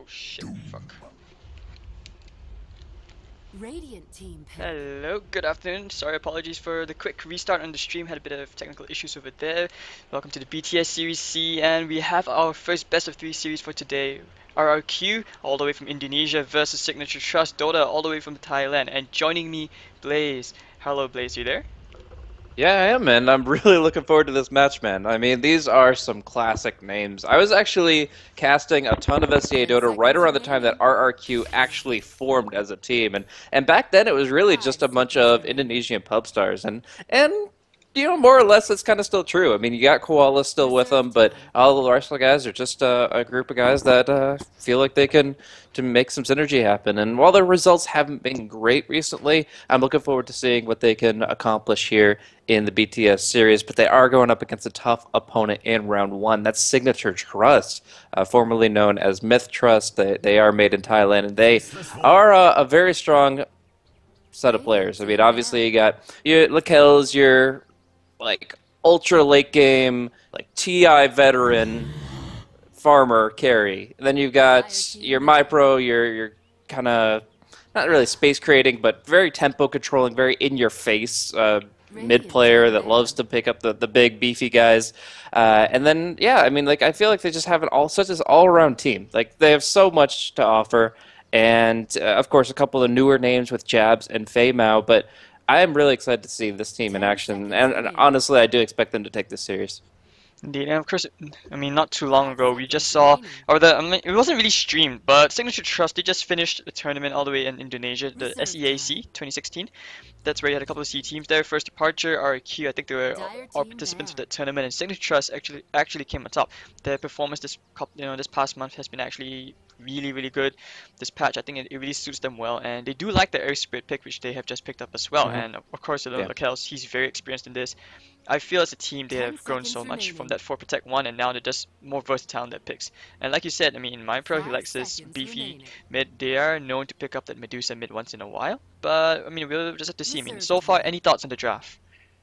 shit, fuck. Radiant team pick. Hello, good afternoon. Sorry, apologies for the quick restart on the stream. Had a bit of technical issues over there. Welcome to the BTS Series C, and we have our first best of 3 series for today. RRQ, all the way from Indonesia, versus Signature Trust Dota, all the way from Thailand. And joining me, Blaze. Hello, Blaze, you there? Yeah, I am, man. I'm really looking forward to this match, man. I mean, these are some classic names. I was actually casting a ton of SEA 10 Dota right seconds around the time that remaining. RRQ actually formed as a team, and back then it was really 5 just a bunch seconds of remaining. Indonesian pub stars, and more or less it's kind of still true. I mean, you got Koala still with Reserve them, but time. all the rest of the guys are just a group of guys that feel like they can to make some synergy happen. And while their results haven't been great recently, I'm looking forward to seeing what they can accomplish here in the BTS series, but they are going up against a tough opponent in round one. That's Signature Trust, formerly known as Myth Trust. They are made in Thailand, and they are a very strong set of Radiant players. I mean, team obviously you win. got your Lakel's your like ultra late game, like TI veteran farmer carry. And then you've Dire got team your double MyPro, kill. your kind of not really space creating, but very tempo controlling, very in your face mid Radiant player team that loves ban. to pick up the big beefy guys. And then yeah, I mean like I feel like they just have an all such as all around team. Like they have so much to offer. And of course, a couple of newer names with Jabs and Fei Mao, but I am really excited to see this team in 10 action, seconds and remaining. honestly, I do expect them to take this series. Indeed, and of course, I mean, not too long 5 ago, we just seconds saw, remaining. or I mean, it wasn't really streamed, but Signature Trust, they just finished the tournament all the way in Indonesia, the Reserve SEAC time. 2016. That's where you had a couple of C teams there. First Departure, RQ, I think they were Dire all team participants of ban. that tournament, and Signature Trust actually came on top. Their performance this past month has been actually really good. This patch, I think it really suits them well, and they do like the Air Spirit pick, which they have just picked up as well. Hmm. And of course, Yeah. Lakels, he's very experienced in this. I feel as a team they 10 have grown so seconds much from remaining. that 4 Protect 1 and now they're just more versatile in their picks. And like you said, I mean, MindPro, he 5 likes this seconds beefy remaining. mid. They are known to pick up that Medusa mid once in a while. But, I mean, we'll just have to see. I mean, Reserve so far, time. any thoughts on the draft?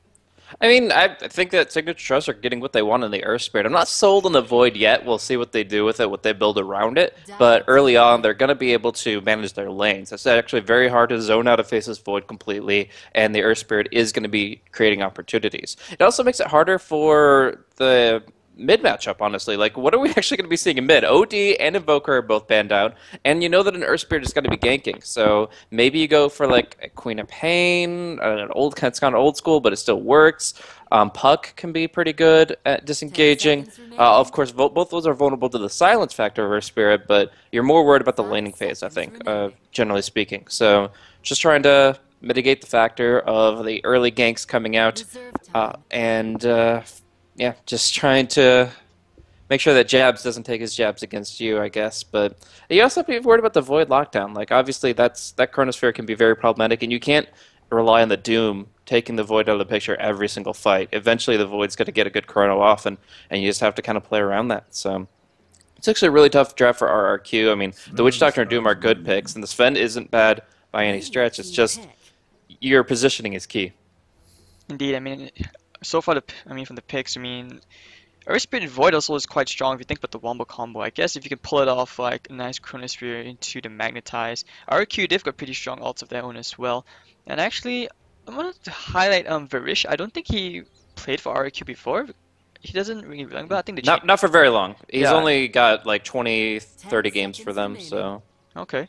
I mean, I think that Signature Trust are getting what they want in the Earth Spirit. I'm not sold on the Void yet. We'll see what they do with it, what they build around it. But Dire early team on, they're ban. going to be able to manage their lanes. It's actually very hard to zone out a Faceless Void completely, and the Earth Spirit is going to be creating opportunities. It also makes it harder for the mid matchup, honestly. Like, what are we actually going to be seeing in mid? OD and Invoker are both banned out, and you know that an Earth Spirit is going to be ganking. So maybe you go for like a Queen of Pain, an old, it's kind of old school, but it still works. Puck can be pretty good at 10 disengaging. seconds Of remaining. course, both those are vulnerable to the silence factor of Earth Spirit, but you're more worried about the 5 laning phase, I seconds think, remaining. generally speaking. So just trying to mitigate the factor of the early ganks coming out, Reserve time. and yeah, just trying to make sure that Jabs doesn't take his jabs against you, I guess. But you also have to be worried about the Void lockdown. Like obviously that Chronosphere can be very problematic, and you can't rely on the Doom taking the Void out of the picture every single fight. Eventually, the Void's going to get a good Chrono off, and you just have to kind of play around that. So it's actually a really tough draft for RRQ. I mean, the Witch Doctor and Doom are good picks, and the Sven isn't bad by any Radiant stretch. It's team just pick. your positioning is key. Indeed, I mean, so far, from the picks, I mean, Earth Spirit Void also is quite strong if you think about the Wombo combo. I guess if you can pull it off like a nice Chronosphere into the Magnetize. RQ, they've got pretty strong ults of their own as well. And actually, I wanted to highlight Varish. I don't think he played for RQ before. He doesn't really ring, but I think they changed. Not for very long. He's Yeah, only got like 20, 10 30 games for seconds them, remaining. so okay.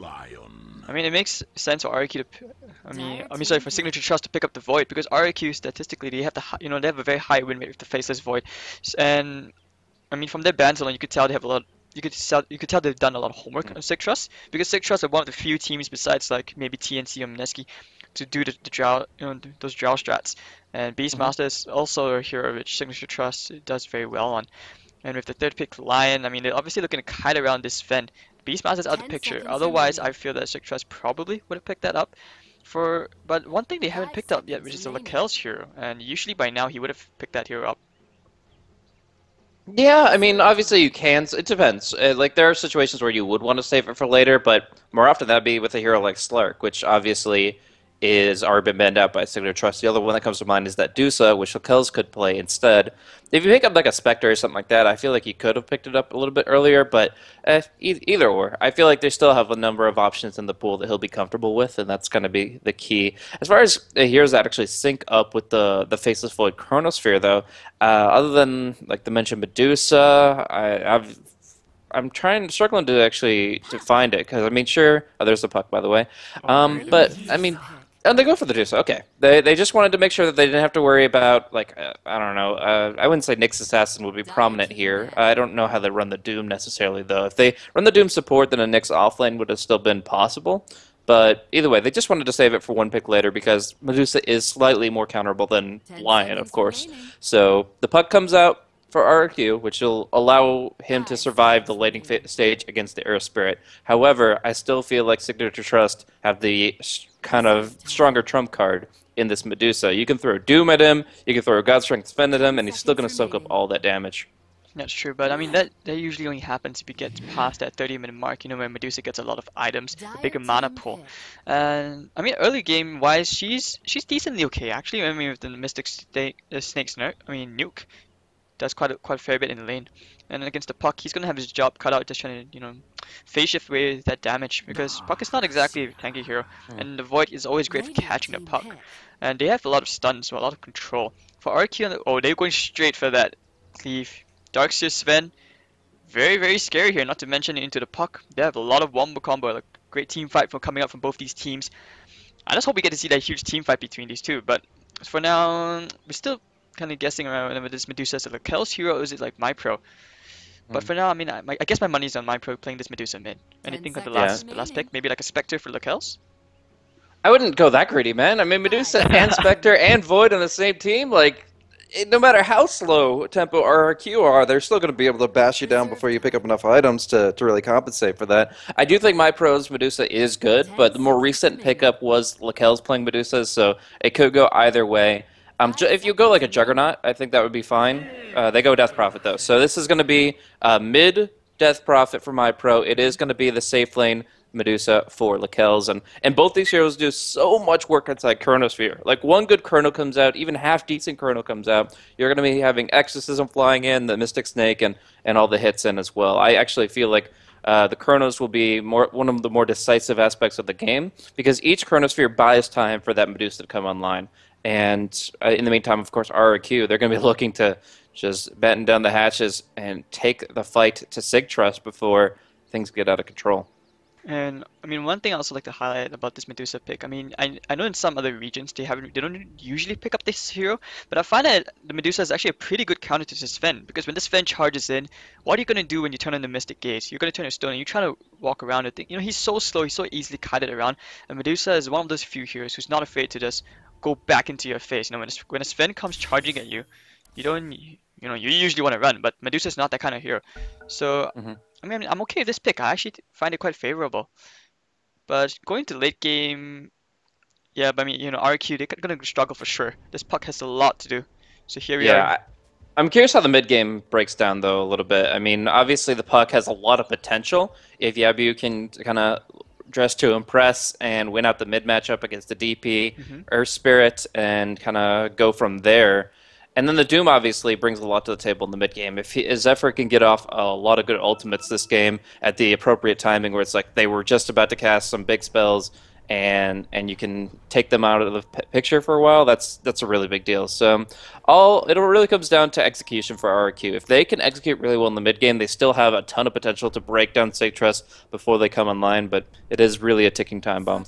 Lion. I mean, it makes sense for RQ to, Dire sorry, team for pick. Signature Trust to pick up the Void because RQ statistically they have they have a very high win rate with the Faceless Void, and I mean, from their bans alone, you could tell they have a lot. You could tell they've done a lot of homework on Sig Trust because Sig Trust are one of the few teams besides like maybe TNC or Mineski to do the drow, those drow strats. And mhm. Beastmaster is also a hero which Signature Trust does very well on. And with the third pick Lion, I mean they're obviously looking to kite around this Fen. Beastmaster's out of the 10 picture. seconds Otherwise, I remaining. feel that Sig Trust probably would have picked that up. But one thing they haven't 5 picked up yet, seconds which is the remaining. Lakel's hero, and usually by now he would have picked that hero up. Yeah, I mean, Reserve obviously time. you can. It depends. Like there are situations where you would want to save it for later, but more often that'd be with a hero like Slark, which obviously is already been banned out by Signature Trust. The other one that comes to mind is that Dusa, which Lakelz could play instead. If you pick up like a Spectre or something like that, I feel like you could have picked it up a little bit earlier, but either or. I feel like they still have a number of options in the pool that he'll be comfortable with, and that's going to be the key. As far as heroes that actually sync up with the Faceless Void Chronosphere, though, other than like the mentioned Medusa, I'm struggling to actually to find it because I mean, sure, there's the puck by the way, but I mean. Oh, they go for the Dusa. Okay, they just wanted to make sure that they didn't have to worry about like I don't know. I wouldn't say Nyx Assassin would be prominent here. I don't know how they run the Doom necessarily though. If they run the Doom support, then a Nyx offlane would have still been possible. But either way, they just wanted to save it for one pick later because Medusa is slightly more counterable than Lion, of course. So the puck comes out for RQ, which will allow him to survive the laning stage against the Earth Spirit. However, I still feel like Signature Trust have the kind of stronger trump card in this Medusa. You can throw Doom at him, you can throw God Strength Spend at him, and he's still going to soak up all that damage. That's true, but I mean that usually only happens if you get past that 30-minute mark, you know, where Medusa gets a lot of items, a bigger mana pool. And I mean early game wise, she's decently okay actually. I mean with the Mystic Snake's nuke does quite a fair bit in the lane. And against the Puck, he's gonna have his job cut out just trying to, you know, phase shift away that damage because Puck is not exactly a tanky hero, and the Void is always great for catching the Puck. And they have a lot of stuns, so a lot of control. For RQ, oh, they're going straight for that cleave. Darkseer Sven, very scary here. Not to mention into the Puck, they have a lot of wombo combo, like great team fight from coming up from both these teams. I just hope we get to see that huge team fight between these two. But for now, we're still kind of guessing around whether this Medusa is a Lakelz hero or is it like MyPro. But for now, I mean, I guess my money's on MyPro playing this Medusa mid. Anything on the last pick? Maybe like a Spectre for Lakelz? I wouldn't go that greedy, man. I mean, Medusa and Spectre and Void on the same team, like, no matter how slow tempo RRQ are, they're still going to be able to bash you down before you pick up enough items to really compensate for that. I do think MyPro's Medusa is good, but the more recent pickup was Lakelz playing Medusa, so it could go either way. If you go like a Juggernaut, I think that would be fine. They go Death Prophet, though. So this is going to be mid Death Prophet for MyPro. It is going to be the safe lane Medusa for Lakelz. And both these heroes do so much work inside Chronosphere. Like, one good Chrono comes out, even half-decent Chrono comes out, you're going to be having Exorcism flying in, the Mystic Snake, and all the hits in as well. I actually feel like the Chronos will be one of the more decisive aspects of the game, because each Chronosphere buys time for that Medusa to come online. And in the meantime, of course, RRQ, they're going to be looking to just batten down the hatches and take the fight to Sig Trust before things get out of control. And I mean, one thing I also like to highlight about this Medusa pick, I mean, I know in some other regions they don't usually pick up this hero, but I find that the Medusa is actually a pretty good counter to this Sven, because when this Sven charges in, what are you gonna do when you turn on the Mystic Gaze? You're gonna turn your stone and you try to walk around it. You know, he's so slow, he's so easily kited around, and Medusa is one of those few heroes who's not afraid to just go back into your face. You know, when a Sven comes charging at you, you usually want to run, but Medusa's not that kind of hero. So I mean, I'm okay with this pick. I actually find it quite favorable. But going to late game, yeah, but I mean, you know, RQ, they're gonna struggle for sure. This Puck has a lot to do. So here we are. I'm curious how the mid game breaks down though a little bit. I mean, obviously the Puck has a lot of potential if Yabu can kind of dress to impress and win out the mid matchup against the DP, Earth Spirit, and kind of go from there. And then the Doom obviously brings a lot to the table in the mid game. If Zephyr can get off a lot of good ultimates this game at the appropriate timing, where it's like they were just about to cast some big spells, and you can take them out of the picture for a while, that's a really big deal. So it really comes down to execution for RRQ. If they can execute really well in the mid game, they still have a ton of potential to break down Sig Trust before they come online. But it is really a ticking time bomb.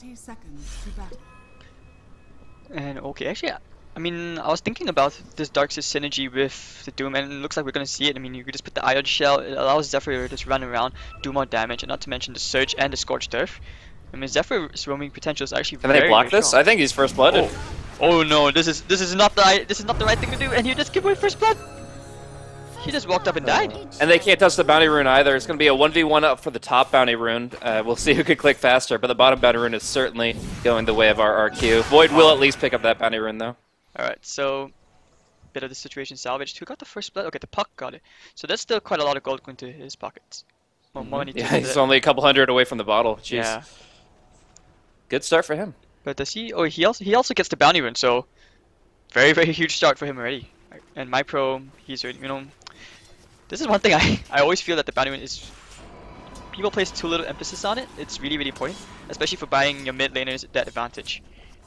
And okay, actually, I mean, I was thinking about this Darkseer synergy with the Doom, and it looks like we're gonna see it. I mean, you could just put the Ion Shell, it allows Zephyr to just run around, do more damage, and not to mention the Surge and the Scorched Earth. I mean, Zephyr's roaming potential is actually very, very strong. Can they block this? I think he's first blooded. Oh no, this is not the right thing to do, and you just give away first blood. He just walked up and died. And they can't touch the bounty rune either. It's going to be a 1v1 up for the top bounty rune. We'll see who can click faster, but the bottom bounty rune is certainly going the way of our RQ. Void will at least pick up that bounty rune though. Alright, so bit of the situation salvaged. Who got the first blood? Okay, the Puck got it. So that's still quite a lot of gold going to his pockets. More money to he's only a couple hundred away from the bottle. Jeez. Yeah. Good start for him. But does he? Oh, he also gets the bounty rune, so very very huge start for him already. And my pro, he's already, this is one thing I always feel that the bounty rune is people place too little emphasis on it. It's really really important, especially for buying your mid laners that advantage.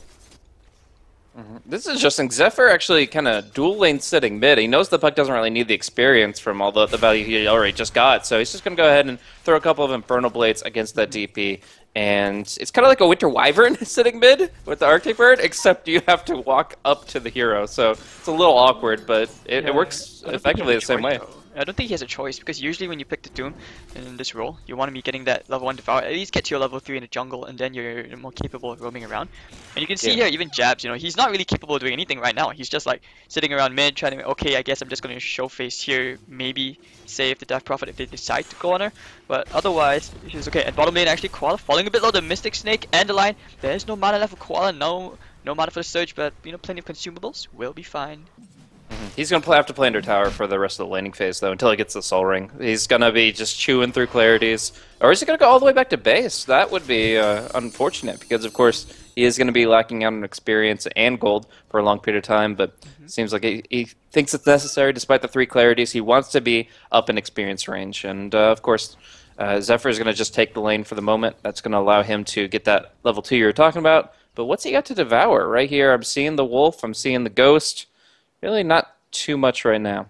This is interesting. Zephyr actually kind of dual lane sitting mid. He knows the puck doesn't really need the experience from all the value he already just got, so he's just going to go ahead and throw a couple of Infernal Blades against that DP. And it's kind of like a Winter Wyvern sitting mid with the Arctic Bird, except you have to walk up to the hero, so it's a little awkward, but it works effectively the same way. I don't think he has a choice, because usually when you pick the Doom in this role, you want to be getting that level 1 Devour, at least get to your level 3 in the jungle, and then you're more capable of roaming around. And you can see here, even Jabs, he's not really capable of doing anything right now. He's just like sitting around mid, trying to, okay, I guess I'm just going to show face here, maybe save the Death Prophet if they decide to go on her. But otherwise, he's okay. And bottom lane actually, Koala falling a bit low, the Mystic Snake and the Lion. There's no mana left for Koala, no mana for the Surge, but plenty of consumables, will be fine. He's going to have to play under tower for the rest of the laning phase, though, until he gets the Soul Ring. He's going to be just chewing through Clarities. Or is he going to go all the way back to base? That would be unfortunate, because, of course, he is going to be lacking out on experience and gold for a long period of time, but it seems like he thinks it's necessary despite the 3 Clarities. He wants to be up in experience range, and, of course, Zephyr is going to just take the lane for the moment. That's going to allow him to get that level 2 you were talking about. But what's he got to devour? Right here, I'm seeing the Wolf, I'm seeing the Ghost. Really not too much right now.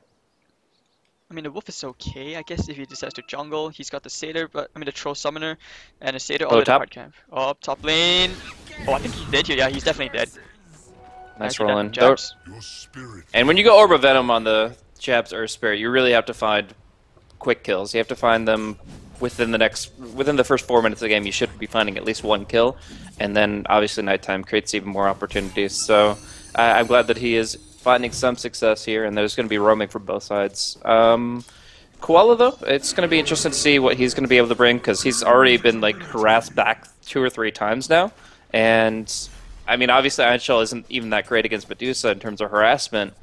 I mean, the Wolf is okay, I guess, if he decides to jungle. He's got the Satyr, the Troll Summoner, and the Satyr all in the hard camp. Oh, up top lane. Oh, I think he's dead here. Yeah, he's definitely dead. Nice rolling. And when you go Orb of Venom on the Jabs Earth Spirit, you really have to find quick kills. You have to find them within the first 4 minutes of the game. You should be finding at least 1 kill, and then obviously nighttime creates even more opportunities. So I'm glad that he is finding some success here, and there's going to be roaming from both sides. Koala, though, it's going to be interesting to see what he's going to be able to bring, because he's already been harassed back 2 or 3 times now. And I mean, obviously, Iron Shell isn't even that great against Medusa in terms of harassment.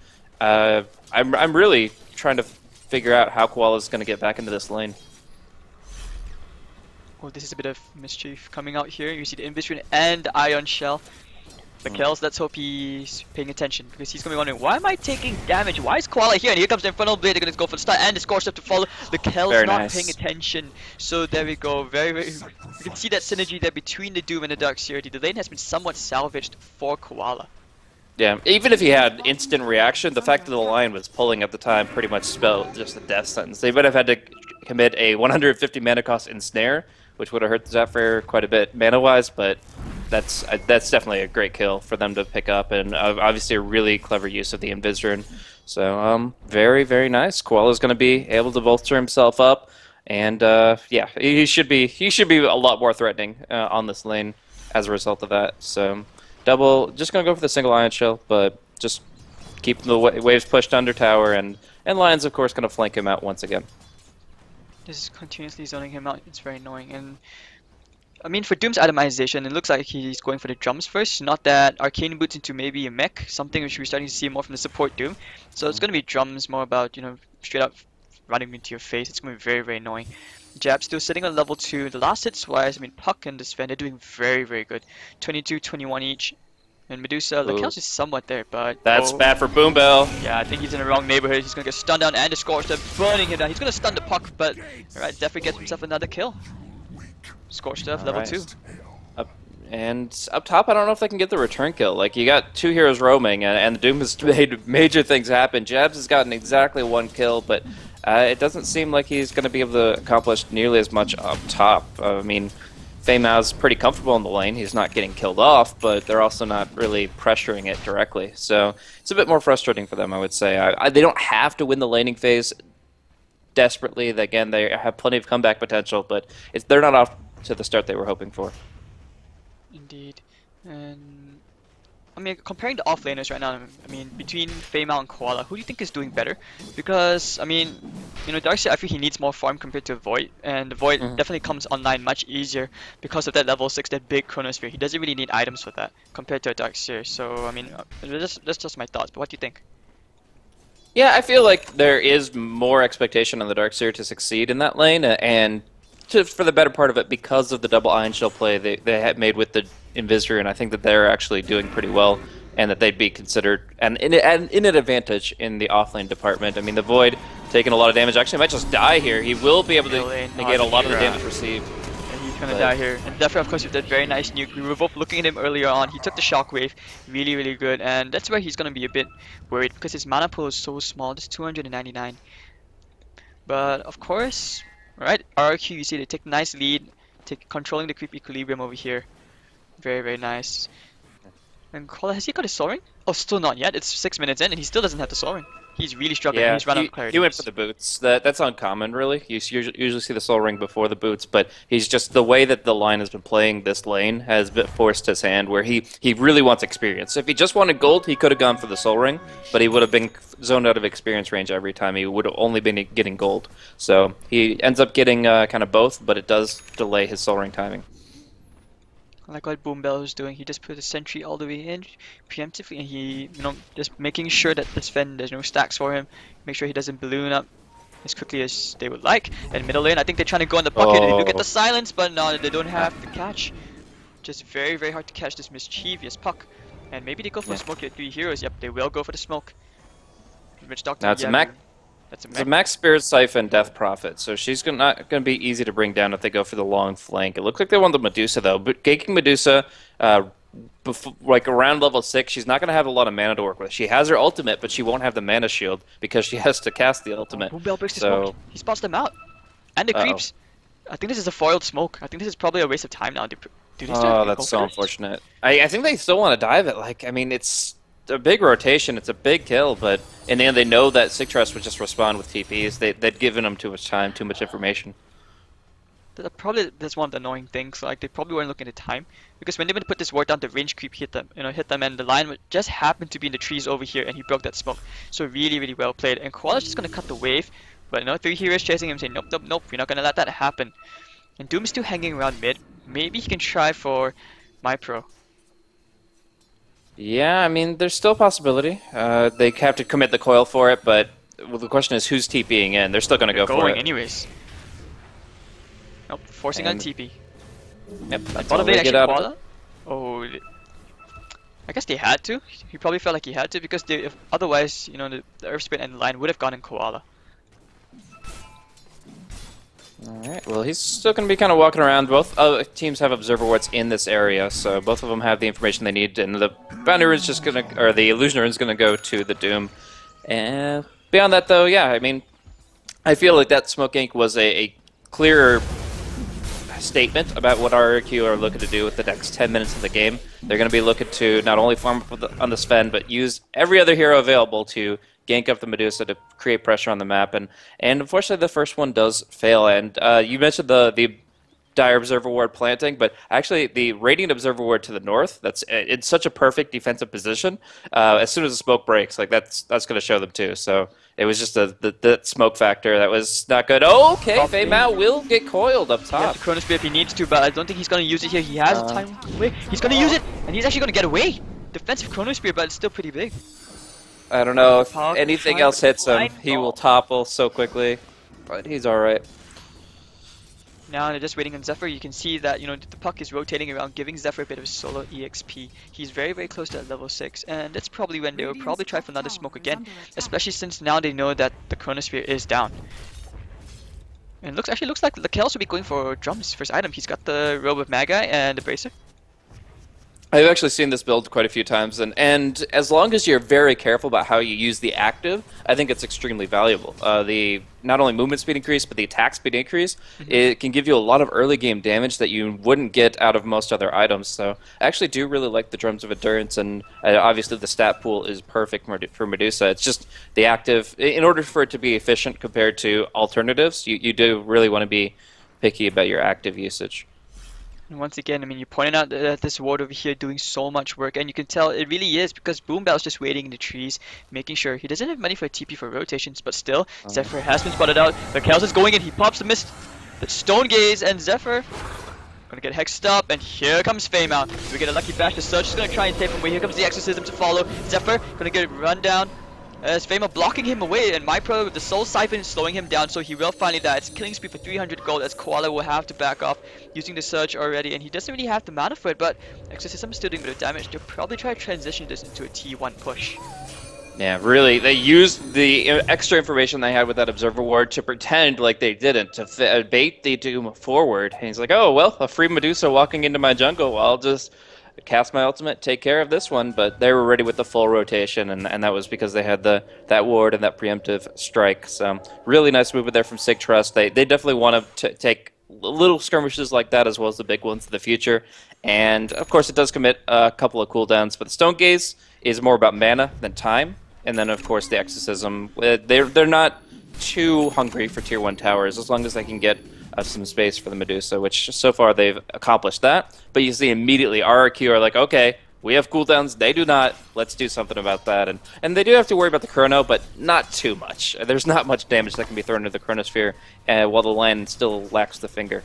I'm really trying to figure out how Koala is going to get back into this lane. Oh, this is a bit of mischief coming out here. You see the Invis and the Iron Shell. But Kells, let's hope he's paying attention, because he's going to be wondering, why am I taking damage? Why is Koala here? And here comes the Infernal Blade. They're going to go for the start and the Scorch Step to follow. The Kells not paying attention. So there we go. Very, very. You can see that synergy there between the Doom and the Dark Seer. The lane has been somewhat salvaged for Koala. Yeah, even if he had instant reaction, the fact that the Lion was pulling at the time pretty much spelled just a death sentence. They would have had to commit a 150 mana cost Ensnare, which would have hurt Zephyr quite a bit mana-wise, but that's definitely a great kill for them to pick up, and obviously a really clever use of the Invis. So very, very nice. Koala's going to be able to bolster himself up, and yeah, he should be a lot more threatening on this lane as a result of that. So just going to go for the single Ion Shell, but just keep the waves pushed under tower, and Lion's of course going to flank him out once again. This is continuously zoning him out. It's very annoying. And I mean, for Doom's itemization, it looks like he's going for the drums first, not that Arcane Boots into maybe a mech, something which we're starting to see more from the support Doom. So it's going to be drums, more about, straight up running into your face. It's going to be very, very annoying. Jab still sitting on level 2. The last hits wise, Puck and Desvend, they're doing very, very good. 22, 21 each. And Medusa, the count is somewhat there, but... That's bad for Boombell. Yeah, I think he's in the wrong neighborhood. He's going to get stunned down, and the Scorch Step burning him down. He's going to stun the Puck, but... Alright, definitely gets himself another kill. Scorch Step, level 2. And up top, I don't know if they can get the return kill. Like, you got 2 heroes roaming, and the Doom has made major things happen. Jabs has gotten exactly 1 kill, but it doesn't seem like he's going to be able to accomplish nearly as much up top. I mean... Feimao's pretty comfortable in the lane. He's not getting killed off, but they're also not really pressuring it directly. So it's a bit more frustrating for them, I would say. They don't have to win the laning phase desperately. Again, they have plenty of comeback potential, but they're not off to the start they were hoping for. Indeed. And I mean, comparing the offlaners right now, between Feimao and Koala, who do you think is doing better? Because, Darkseid, I feel he needs more farm compared to Void, and the Void definitely comes online much easier because of that level 6, that big Chronosphere. He doesn't really need items for that compared to a Darkseer. So, that's just my thoughts, but what do you think? Yeah, I feel like there is more expectation on the Darkseer to succeed in that lane, and for the better part of it because of the double Ion Shell play they had made with the Invisor, and I think that they're actually doing pretty well, and that they'd be considered and in an advantage in the offlane department. I mean, the Void taking a lot of damage. Actually, might just die here. He will be able to negate a lot of the damage received. And he's gonna die here. And Zephyr, of course, with that very nice nuke. We were both looking at him earlier on. He took the shockwave, really, really good, and that's where he's gonna be a bit worried because his mana pool is so small, just 299. But of course, right? RRQ, you see they take a nice lead, controlling the creep equilibrium over here. Very, very nice. And Koala, has he got his Soul Ring? Oh, still not yet. It's 6 minutes in, and he still doesn't have the Soul Ring. He's really struggling. Yeah, He's run out of clarity. he went for the boots. That's uncommon, really. You usually see the Soul Ring before the boots, but he's just the way that the line has been playing this lane has been forced his hand, where he really wants experience. If he just wanted gold, he could have gone for the Soul Ring, but he would have been zoned out of experience range every time. He would have only been getting gold. So he ends up getting kind of both, but it does delay his Soul Ring timing. I like what Boombell is doing. He just put a sentry all the way in preemptively, and he, just making sure that this Sven, there's no stacks for him. Make sure he doesn't balloon up as quickly as they would like. And middle lane, I think they're trying to go on the bucket. They do get the silence, but no, they don't have the catch. Just very, very hard to catch this mischievous puck. And maybe they go for the smoke here. 3 heroes. Yep, they will go for the smoke. Witch Doctor. Now it's a Max. It's a Max Spirit Siphon Death Prophet, so she's not going to be easy to bring down if they go for the long flank. It looks like they want the Medusa though, but ganking Medusa, like around level 6, she's not going to have a lot of mana to work with. She has her ultimate, but she won't have the mana shield because she has to cast the ultimate. Boombell breaks the smoke. He spots them out, and the creeps. I think this is a foiled smoke. I think this is probably a waste of time now. Oh, that's so unfortunate. I think they still want to dive it. Like, I mean, it's a big rotation, it's a big kill, but in the end they know that Sigtress would just respond with TPs. They'd given them too much time, too much information. Probably that's one of the annoying things. Like, they probably weren't looking at the time, because when they went to put this ward down, the range creep hit them, and the line just happened to be in the trees over here, and he broke that smoke. So really, really well played. And Koala's just gonna cut the wave, but 3 heroes chasing him, saying nope, nope, nope, we're not gonna let that happen. And Doom is still hanging around mid. Maybe he can try for MyPro. Yeah, I mean, there's still a possibility. They have to commit the coil for it, but the question is who's TPing in. They're still going to go for it. Anyways. Nope, forcing on TP. Yep, that's Bottom all lane they get out actually of it. Oh, I guess they had to. He probably felt like he had to, because otherwise, the Earth Spirit and the line would have gone in Koala. Alright, well, he's still going to be kind of walking around. Both teams have observer wards in this area, so both of them have the information they need, and the Boundary is just going to, or the Illusioner is going to go to the Doom. And beyond that, though, yeah, I mean, I feel like that Smoke Gank was a clearer statement about what RRQ are looking to do with the next 10 minutes of the game. They're going to be looking to not only farm up on the Sven, but use every other hero available to gank up the Medusa to create pressure on the map, and unfortunately the first one does fail. And you mentioned the Dire Observer Ward planting, but actually the Radiant Observer Ward to the north, that's in such a perfect defensive position. As soon as the smoke breaks, like that's going to show them too. So it was just the smoke factor that was not good. Oh, okay, Fei Mao will get coiled up top. He has the Chrono Spear if he needs to, but I don't think he's going to use it here. He has the time away. He's going to use it, and he's actually going to get away. Defensive Chrono Spear, but it's still pretty big. I don't know, if anything else hits him, he will topple so quickly, but he's alright. Now they're just waiting on Zephyr. You can see that, the puck is rotating around, giving Zephyr a bit of solo EXP. He's very, very close to that level 6, and that's probably when they will probably try for another smoke again, especially since now they know that the Chronosphere is down. And it actually looks like Lakel's will be going for Drum's first item. He's got the Robe of Magi and the Bracer. I've actually seen this build quite a few times, and as long as you're very careful about how you use the active, I think it's extremely valuable. The not only movement speed increase, but the attack speed increase, it can give you a lot of early game damage that you wouldn't get out of most other items. So I actually do really like the Drums of Endurance, and obviously the stat pool is perfect for Medusa. It's just the active, in order for it to be efficient compared to alternatives, you do really want to be picky about your active usage. And once again, you pointed out that this ward over here doing so much work, and you can tell it really is, because Boombell's just waiting in the trees, making sure he doesn't have money for a TP for rotations, but still, Zephyr has been spotted out. Lakel's is going in, he pops the mist, the Stone Gaze, and Zephyr gonna get hexed up, and here comes Fei Mao. We get a lucky bash, the Surge is gonna try and save him away. Here comes the Exorcism to follow. Zephyr gonna get it run down. as Fama blocking him away, and MyPro with the Soul Siphon slowing him down, so he will finally die. It's killing spree for 300 gold, as Koala will have to back off using the Surge already, and he doesn't really have the mana for it, but Exorcism is still doing a bit of damage. They'll probably try to transition this into a T1 push. Yeah, really, they used the extra information they had with that Observer Ward to pretend like they didn't, to bait the Doom forward. And he's like, oh, well, a free Medusa walking into my jungle, I'll just cast my ultimate, take care of this one. But they were ready with the full rotation, and that was because they had that ward and that preemptive strike. So really nice movement there from Sig Trust. They definitely want to take little skirmishes like that as well as the big ones in the future. And, of course, it does commit a couple of cooldowns, but the Stone Gaze is more about mana than time. And then, of course, the Exorcism. They're not too hungry for Tier 1 towers as long as they can get some space for the Medusa, which so far they've accomplished that. But you see immediately RRQ are like, okay, we have cooldowns, they do not, let's do something about that. And they do have to worry about the Chrono, but not too much. There's not much damage that can be thrown into the Chronosphere while the land still lacks the finger.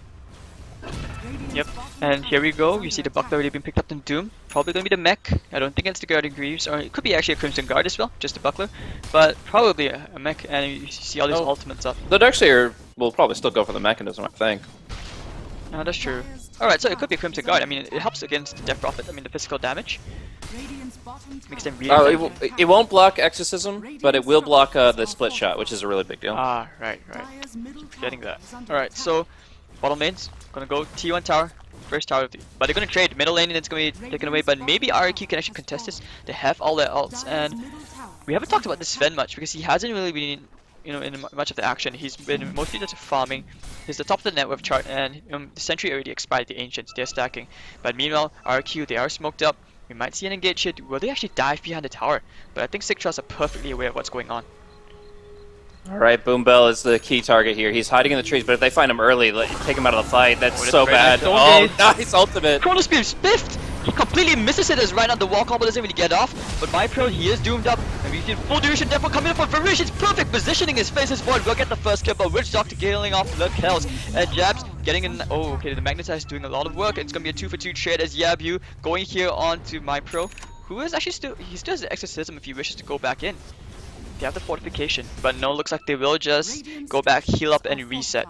Yep, and here we go. You see the Buckler already being picked up in Doom. Probably going to be the mech. I don't think it's the Guardian Greaves, or it could be actually a Crimson Guard as well, just a Buckler. But probably a mech, and you see all these ultimates up. The Darkseer will probably still go for the mechanism, I think. No, that's true. Alright, so it could be a Crimson Guard. I mean, it helps against the Death Prophet. I mean, the physical damage. Makes them really it won't block Exorcism, but it will block the split shot, which is a really big deal. Ah, right. Keep forgetting that. Alright, so bottom lane's gonna go T1 tower, first tower, but they're gonna trade middle lane and it's gonna be taken away. But maybe RRQ can actually contest this. They have all their ults, and we haven't talked about this Sven much because he hasn't really been, in much of the action. He's been mostly just farming. He's the top of the net worth chart, and the Sentry already expired. The Ancients, they're stacking. But meanwhile, RRQ, they are smoked up. We might see an engage here. Will they actually dive behind the tower? But I think Sig Trust are perfectly aware of what's going on. Alright, Boombell is the key target here. He's hiding in the trees, but if they find him early, take him out of the fight. That's so bad. Nice. Oh, nice ultimate. Chrono Spear spiffed! He completely misses it as right on the wall combo doesn't really get off. But MyPro, he is doomed up. And we see full duration therefore coming up on Varish. Perfect positioning his face. His void will get the first kill, but Witch Doctor killing off the kills. And Jabs getting in. Oh, okay, the Magnetize doing a lot of work. It's gonna be a 2-for-2 trade as Yabu going here on to MyPro, who is actually he still has the Exorcism if he wishes to go back in. They have the fortification, but no, looks like they will just go back, heal up, and reset.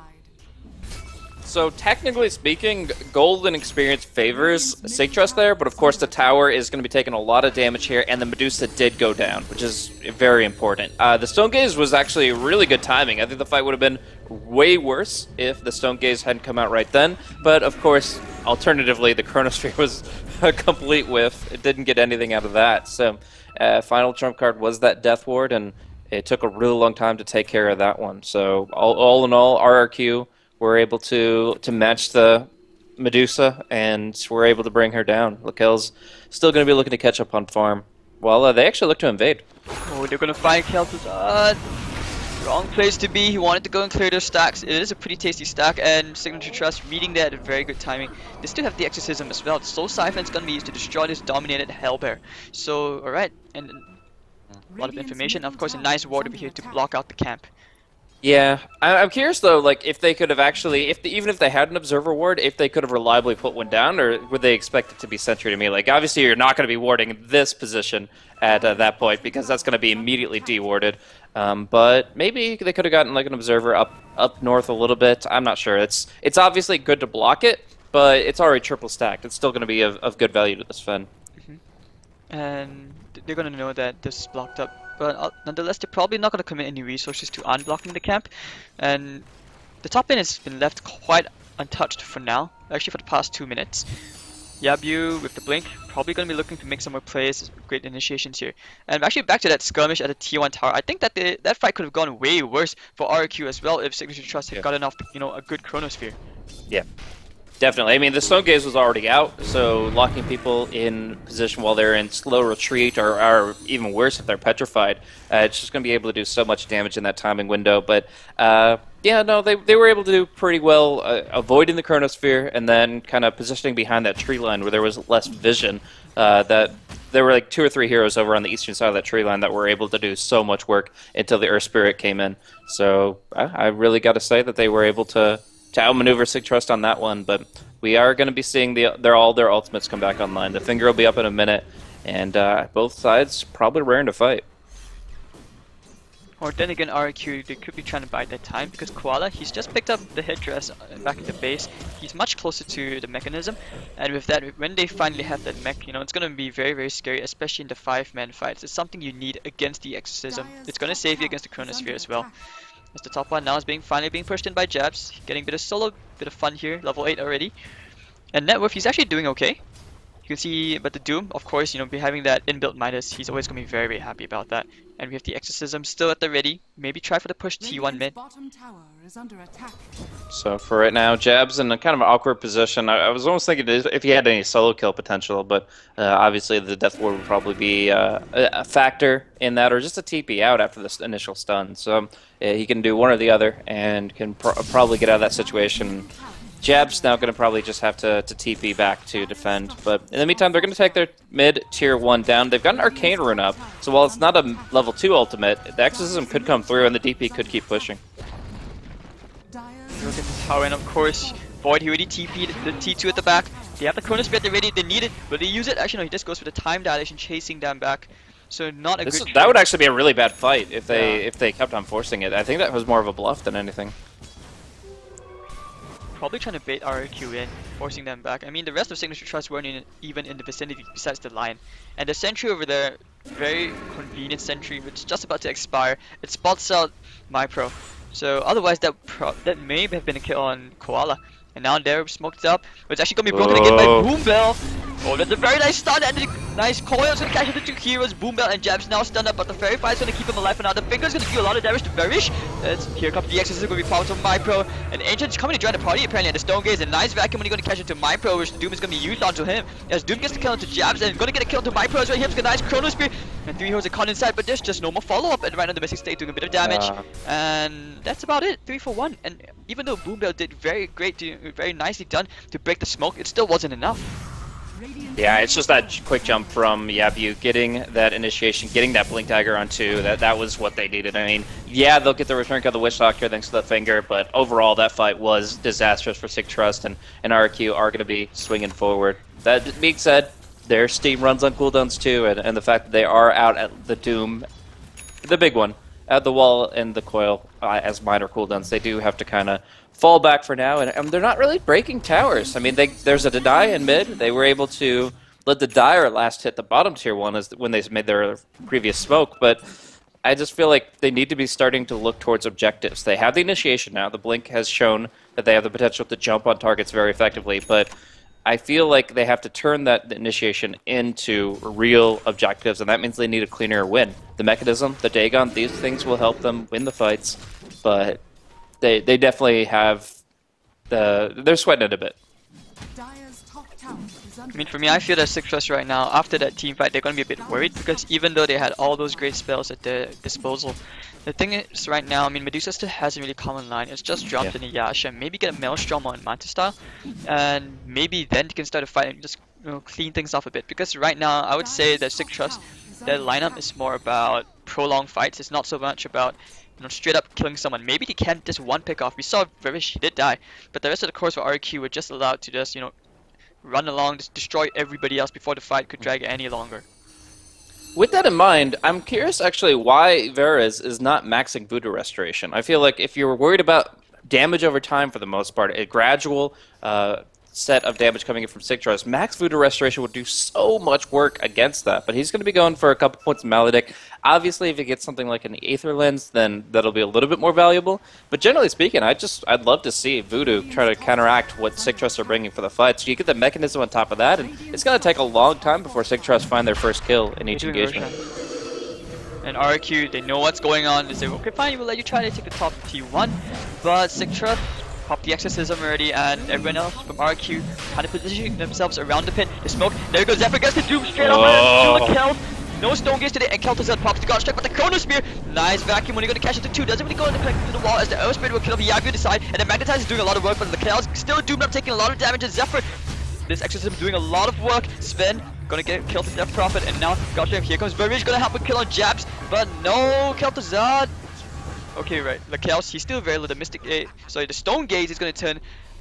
So technically speaking, golden experience favors Sig Trust there, but of course the tower is going to be taking a lot of damage here, and the Medusa did go down, which is very important. The Stone Gaze was actually really good timing. I think the fight would have been way worse if the Stone Gaze hadn't come out right then, but of course, alternatively, the Chronosphere was a complete whiff. It didn't get anything out of that, so final trump card was that Death Ward, and it took a really long time to take care of that one. So all in all, RRQ were able to match the Medusa, and were able to bring her down. Lakel's still going to be looking to catch up on farm. Well, they actually look to invade. Oh, they're going to find Kel'Thuzad. Wrong place to be. He wanted to go and clear their stacks. It is a pretty tasty stack, and Signature Trust reading that at very good timing. They still have the Exorcism as well. Soul Siphon's going to be used to destroy this dominated Hellbear. So, alright, and a lot of information. Of course, a nice ward over here to block out the camp. Yeah, I'm curious though, like if they could have actually, even if they had an Observer Ward, if they could have reliably put one down, or would they expect it to be Sentry to me? Like obviously you're not going to be warding this position at that point because that's going to be immediately dewarded. But maybe they could have gotten like an Observer up north a little bit. I'm not sure. It's obviously good to block it, but it's already triple stacked. It's still going to be of good value to this Sven. And they're going to know that this is blocked up. But nonetheless, they're probably not going to commit any resources to unblocking the camp. And the top lane has been left quite untouched for now, actually for the past 2 minutes. Yabu with the blink, probably going to be looking to make some more plays, great initiations here. And actually back to that skirmish at the T1 tower, I think that that fight could have gone way worse for RQ as well if Signature Trust had gotten off, a good Chronosphere. Yeah. Definitely. I mean, the Stone Gaze was already out, so locking people in position while they're in slow retreat, or even worse if they're petrified, it's just going to be able to do so much damage in that timing window. But yeah, no, they were able to do pretty well avoiding the Chronosphere and then kind of positioning behind that tree line where there was less vision. That there were like 2 or 3 heroes over on the eastern side of that tree line that were able to do so much work until the Earth Spirit came in. So I really got to say that they were able to outmaneuver Sig Trust on that one, but we are going to be seeing all their ultimates come back online. The finger will be up in a minute, and both sides probably raring to fight. Or then again, RQ, they could be trying to bide their time because Koala, he's just picked up the headdress back in the base. He's much closer to the mechanism, and with that, when they finally have that mech, you know, it's gonna be very, very scary, especially in the 5-man fights. It's something you need against the Exorcism. It's gonna save you against the Chronosphere as well. As the top one now is finally being pushed in by Jabs, getting a bit of solo, bit of fun here, level 8 already. And Net Worth, he's actually doing okay. You can see, but the Doom, of course, you know, having that inbuilt Midas, he's always gonna be very, very happy about that. And we have the Exorcism still at the ready. Maybe try for the push T1 mid. Bottom tower is under attack. So for right now, Jab's in a kind of an awkward position. I was almost thinking if he had any solo kill potential, but obviously the Death Ward would probably be a factor in that, or just a TP out after this initial stun. So he can do one or the other, and can probably get out of that situation. Jab's now going to probably just have to TP back to defend, but in the meantime, they're going to take their mid tier 1 down. They've got an Arcane Rune up, so while it's not a level 2 ultimate, the Exorcism could come through and the DP could keep pushing. Look at the tower, and of course, Void, he already TP'd the T2 at the back. They have the Chronosphere at the ready, they need it, but they use it. Actually, no, he just goes for the time dilation, chasing them back. So not a good... That would actually be a really bad fight if they kept on forcing it. I think that was more of a bluff than anything. Probably trying to bait RQ in, forcing them back. I mean, the rest of Signature Trust weren't even in the vicinity besides the Lion. And the sentry over there, very convenient sentry, which is just about to expire. It spots out MyPro. So otherwise, that may have been a kill on Koala. And now they're smoked up, but it's actually going to be broken again by Boombell. Oh, that's a very nice stun, and a nice coil is going to catch the 2 heroes. Boombell and Jab's now stunned up, but the Fairy Fire is going to keep him alive for now. The Finger's going to do a lot of damage to Varish. Here comes the Exorcism, going to be powered from MyPro. And Ancient's coming to join the party apparently, and the Stone Gaze, a nice vacuum when he's going to catch it to MyPro, which Doom is going to be used onto him. As Doom gets the kill onto Jabs, and going to get a kill to MyPro as well. Here's a nice Chronospear, and 3 heroes are caught inside, but there's just no more follow-up, and right on the missing state doing a bit of damage. And that's about it, 3 for 1. And even though Boombell did very nicely done to break the smoke, it still wasn't enough. Yeah, it's just that quick jump from Yabu, getting that initiation, getting that Blink Dagger on 2, that was what they needed. I mean, yeah, they'll get the return of the Witch Doctor thanks to the Finger, but overall that fight was disastrous for Sig Trust, and RQ are going to be swinging forward. That being said, their Steam runs on cooldowns too, and the fact that they are out at the Doom, the big one, at the wall and the coil as minor cooldowns, they do have to kind of fall back for now, and they're not really breaking towers. I mean, there's a deny in mid. They were able to let the Dire last hit the bottom tier 1 as when they made their previous smoke, but I just feel like they need to be starting to look towards objectives. They have the initiation now. The Blink has shown that they have the potential to jump on targets very effectively, but I feel like they have to turn that initiation into real objectives, and that means they need a cleaner win. The Mechanism, the Dagon, these things will help them win the fights, but they definitely have they're sweating it a bit. I mean, for me, I feel that Sig Trust right now, after that team fight, they're going to be a bit worried, because even though they had all those great spells at their disposal, the thing is right now, I mean, Medusa still hasn't really come online. It's just dropped in a Yasha, maybe get a Maelstrom on Mantis style, and maybe then you can start a fight and just, you know, clean things off a bit, because right now, I would say that Sig Trust, their lineup is more about prolonged fights. It's not so much about, you know, straight up killing someone. Maybe they can just one pick off. We saw Varish, he did die, but the rest of the course for RQ were just allowed to just, you know, run along, just destroy everybody else before the fight could drag any longer. With that in mind, I'm curious actually why Varus is not maxing Voodoo Restoration. I feel like if you were worried about damage over time for the most part, a gradual set of damage coming in from Sig Trust, max Voodoo Restoration would do so much work against that, but he's going to be going for a couple points of Maledict. Obviously, if he gets something like an Aether Lens, then that'll be a little bit more valuable, but generally speaking, I'd love to see Voodoo try to counteract what Sig Trust are bringing for the fight, so you get the Mechanism on top of that, and it's going to take a long time before Sig Trust find their first kill in each engagement. And RQ, they know what's going on. They say, okay, fine, we'll let you try to take the top T1, but Sig Trust popped the Exorcism already, and everyone else from RQ kind of positioning themselves around the pin. The smoke, there goes Zephyr, gets the Doom straight up and the kill. No Stone Gaze today, and Kel'Thuzad pops the God Strike, but the Chronosphere, nice vacuum when you're going to catch it to 2, doesn't really go in the connect through the wall as the Earth Spirit will kill the Yagu side, and the Magnetize is doing a lot of work, but the Chaos still doomed up, taking a lot of damage, and Zephyr, this Exorcism doing a lot of work. Sven gonna get killed to Death Prophet, and now God Strike, here comes Varish, gonna help with kill on Jabs, but no, Kel'Thuzad. Okay, right, the Chaos, he's still very low, the Mystic, sorry, the Stone Gaze is gonna turn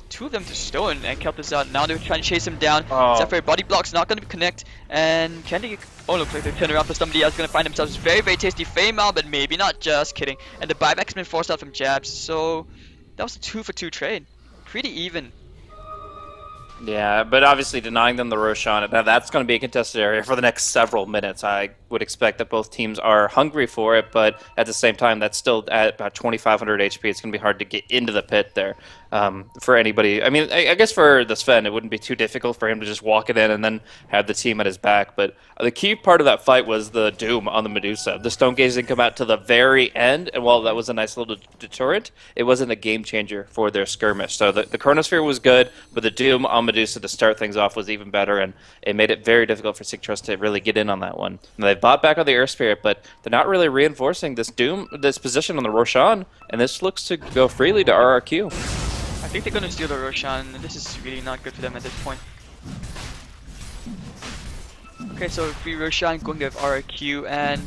two of them to stone, and Kel'Thuzad now they're trying to chase him down. Oh. Zephyr body block's not going to connect, and can they? Oh, looks like they turn around for somebody else. Going to find themselves very, very tasty Fame out, but maybe not. Just kidding. And the buyback's been forced out from Jabs, so that was a 2-for-2 trade. Pretty even. Yeah, but obviously denying them the Roshan, that's going to be a contested area for the next several minutes. I would expect that both teams are hungry for it, but at the same time, that's still at about 2,500 HP. It's going to be hard to get into the pit there for anybody. I mean, I guess for the Sven, it wouldn't be too difficult for him to just walk it in and then have the team at his back. But the key part of that fight was the Doom on the Medusa. The Stone Gaze didn't come out to the very end, and while that was a nice little deterrent, it wasn't a game changer for their skirmish. So the Chronosphere was good, but the Doom on Medusa to start things off was even better, and it made it very difficult for Sigtrust to really get in on that one. And they bought back on the Earth Spirit, but they're not really reinforcing this this position on the Roshan, and this looks to go freely to RRQ. I think they're going to steal the Roshan, and this is really not good for them at this point. Okay, so free Roshan going to RRQ, and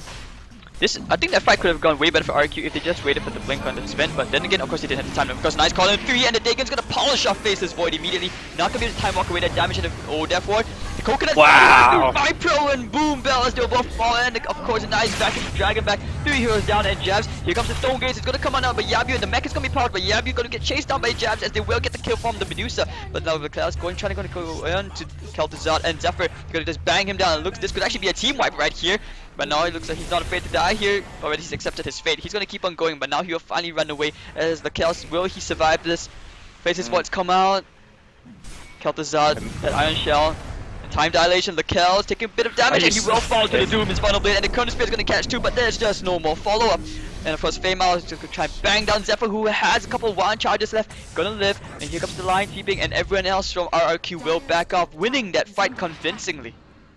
I think that fight could have gone way better for RQ if they just waited for the blink on the Sven, but then again, of course, they didn't have the time. Of course, nice call in 3, and the Dagon's gonna polish off Faceless Void immediately. Not gonna be able to time walk away that damage in the Death Ward. The Coconut, wow! Vipro and Boom Bell as they'll both fall, and of course, a nice back into Dragon back. 3 heroes down and Jabs. Here comes the Stone Gaze. It's gonna come on out, but Yabu and the mech is gonna be powered, but Yabu gonna get chased down by Jabs as they will get the kill from the Medusa. But now the Cloud's trying to go in to Kel'Thuzad, and Zephyr gonna just bang him down. It looks this could actually be a team wipe right here. But now it looks like he's not afraid to die here. Already he's accepted his fate. He's going to keep on going, but now he will finally run away as the Chaos. Will he survive this? Faceless Voids come out. Kel'Thuzad, that Iron Shell. Time dilation, the Kel's taking a bit of damage, and he will fall to the Doom, his final blade, and the Chronosphere is going to catch too, but there's just no more follow-up. And of course, Feymal is just going to try and bang down Zephyr, who has a couple of wild charges left, gonna live, and here comes the Lion Keeping, and everyone else from RRQ will back off, winning that fight convincingly.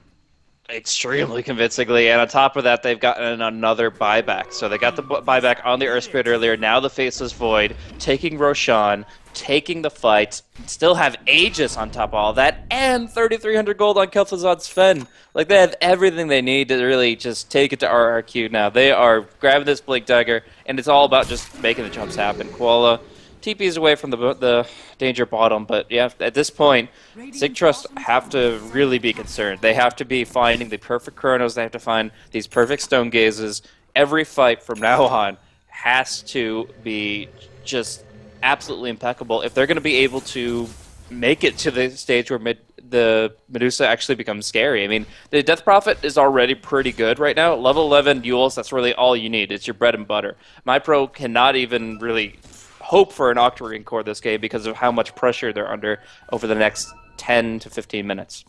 Extremely convincingly, and on top of that, they've gotten another buyback. So they got the buyback on the Earth Spirit earlier, now the Faceless Void, taking Roshan, taking the fight, still have Aegis on top of all that, and 3,300 gold on Kel'Thuzad's Sven. Like, they have everything they need to really just take it to RRQ now. They are grabbing this Blink Dagger, and it's all about just making the jumps happen. Koala TP's away from the danger bottom, but yeah, at this point, Sigtrust have to really be concerned. They have to be finding the perfect Chronos, they have to find these perfect Stone Gazes. Every fight from now on has to be just absolutely impeccable if they're going to be able to make it to the stage where the Medusa actually becomes scary. I mean, the Death Prophet is already pretty good right now. Level 11 duels, that's really all you need. It's your bread and butter. MyPro cannot even really hope for an Octarine core this game because of how much pressure they're under over the next 10 to 15 minutes.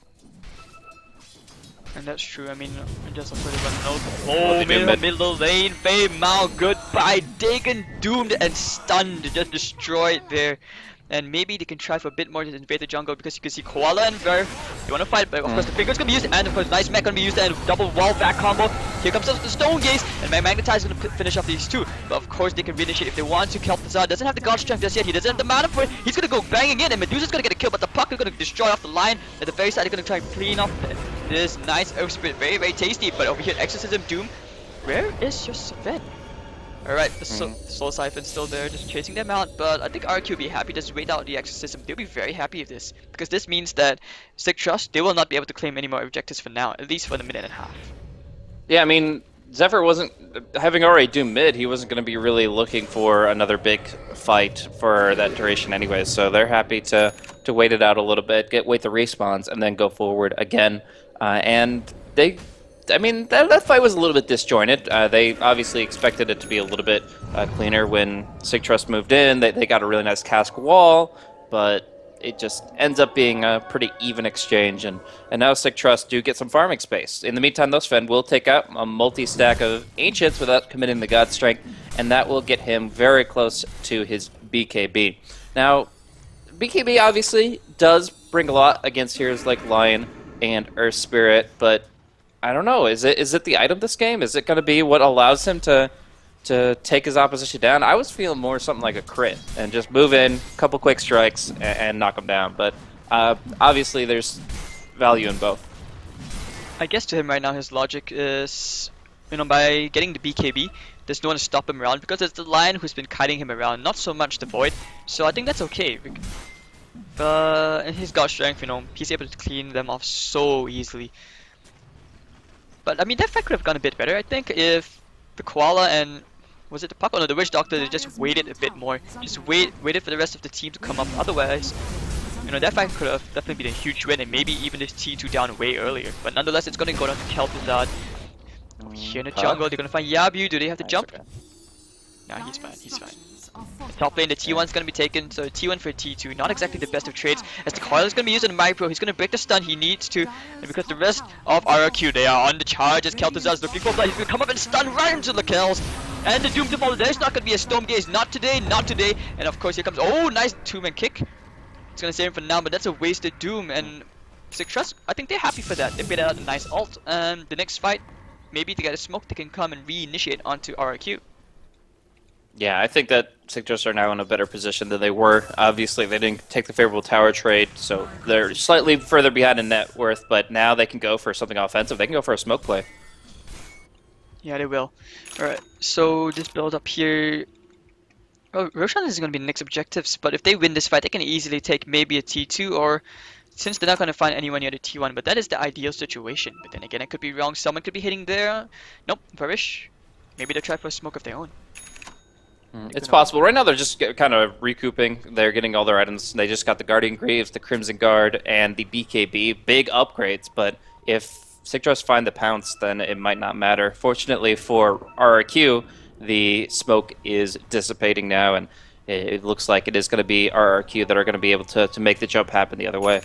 And that's true. I mean, just a bit of a note. Oh, middle lane, Feymal, goodbye. Dagon doomed and stunned, just destroyed there. And maybe they can try for a bit more to invade the jungle because you can see Koala and Ver. They want to fight, but of course the finger's gonna be used, and of course nice mech gonna be used, and double wall back combo. Here comes the Stone Gaze, and Magnetize is gonna finish off these two. But of course they can reinitiate if they want to. Kel'Thuzad doesn't have the God Strength just yet. He doesn't have the mana for it. He's gonna go banging in, and Medusa's gonna get a kill, but the Puck is gonna destroy off the line. At the very side, they're gonna try and clean off this nice Earth Spirit. Very, very tasty. But over here, Exorcism Doom. Where is your Sven? Alright, the Soul Siphon's still there, just chasing them out, but I think RQ will be happy, just wait out the Exorcism. They'll be very happy with this, because this means that Sigtrust, they will not be able to claim any more objectives for now, at least for the minute and a half. Yeah, I mean, Zephyr wasn't, having already doomed mid, he wasn't going to be really looking for another big fight for that duration anyways, so they're happy to wait it out a little bit, wait the respawns, and then go forward again, and I mean, that fight was a little bit disjointed. They obviously expected it to be a little bit cleaner when Sigtrust moved in. They got a really nice cask wall, but it just ends up being a pretty even exchange. And now Sigtrust do get some farming space. In the meantime, though, Sven will take out a multi-stack of Ancients without committing the God Strength, and that will get him very close to his BKB. Now, BKB obviously does bring a lot against heroes like Lion and Earth Spirit, but I don't know. Is it the item this game? Is it going to be what allows him to take his opposition down? I was feeling more something like a crit and just move in, couple quick strikes, and knock him down. But obviously, there's value in both. I guess to him right now, his logic is, you know, by getting the BKB, there's no one to stop him around because it's the Lion who's been kiting him around, not so much the Void. So I think that's okay. And he's got strength, you know, he's able to clean them off so easily. But I mean, that fight could have gone a bit better, I think, if the Koala and was it the Puck? Oh no, the Witch Doctor, they just waited a bit more. Just waited for the rest of the team to come up. Otherwise, you know, that fight could have definitely been a huge win and maybe even this T2 down way earlier. But nonetheless, it's gonna go down to Kel'Thuzad. Here in the jungle, they're gonna find Yabu. Do they have to jump? Nah, he's fine, he's fine. Top lane, the T1's gonna be taken, so T1 for T2, not exactly the best of trades, as the Koala is gonna be using the Micro, he's gonna break the stun he needs to, and because the rest of RRQ, they are on the charge as Kel'Thuzad is looking for blood, he's gonna come up and stun right into the kills, and the Doom to follow, there's not gonna be a Storm Gaze, not today, and of course here comes, oh, nice two-man kick, it's gonna save him for now, but that's a wasted Doom, and Sigtrus, I think they're happy for that, they made out a nice ult, and the next fight, maybe to get a smoke, they can come and reinitiate onto RRQ. Yeah, I think that Sigtrus are now in a better position than they were. Obviously, they didn't take the favorable tower trade, so they're slightly further behind in net worth, but now they can go for something offensive. They can go for a smoke play. Yeah, they will. Alright, so this build up here... Oh, Roshan is going to be the next objectives, but if they win this fight, they can easily take maybe a T2, or since they're not going to find anyone near the T1, but that is the ideal situation. But then again, it could be wrong. Someone could be hitting there. Nope, Varish. Maybe they'll try for a smoke of their own. It's possible. Right now they're just kind of recouping. They're getting all their items. They just got the Guardian Greaves, the Crimson Guard, and the BKB. Big upgrades, but if Sigtrus find the pounce, then it might not matter. Fortunately for RRQ, the smoke is dissipating now, and it looks like it is going to be RRQ that are going to be able to make the jump happen the other way.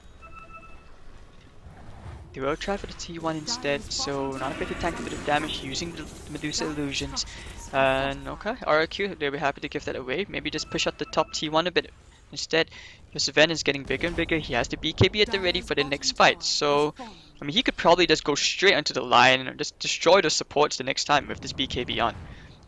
They will try for the T1 instead, so not afraid to tank a bit of damage using the Medusa illusions. And okay, RRQ, they'll be happy to give that away. Maybe just push out the top T1 a bit instead. Because Sven is getting bigger and bigger. He has the BKB at the ready for the next fight. So, I mean, he could probably just go straight onto the line and just destroy the supports the next time with this BKB on.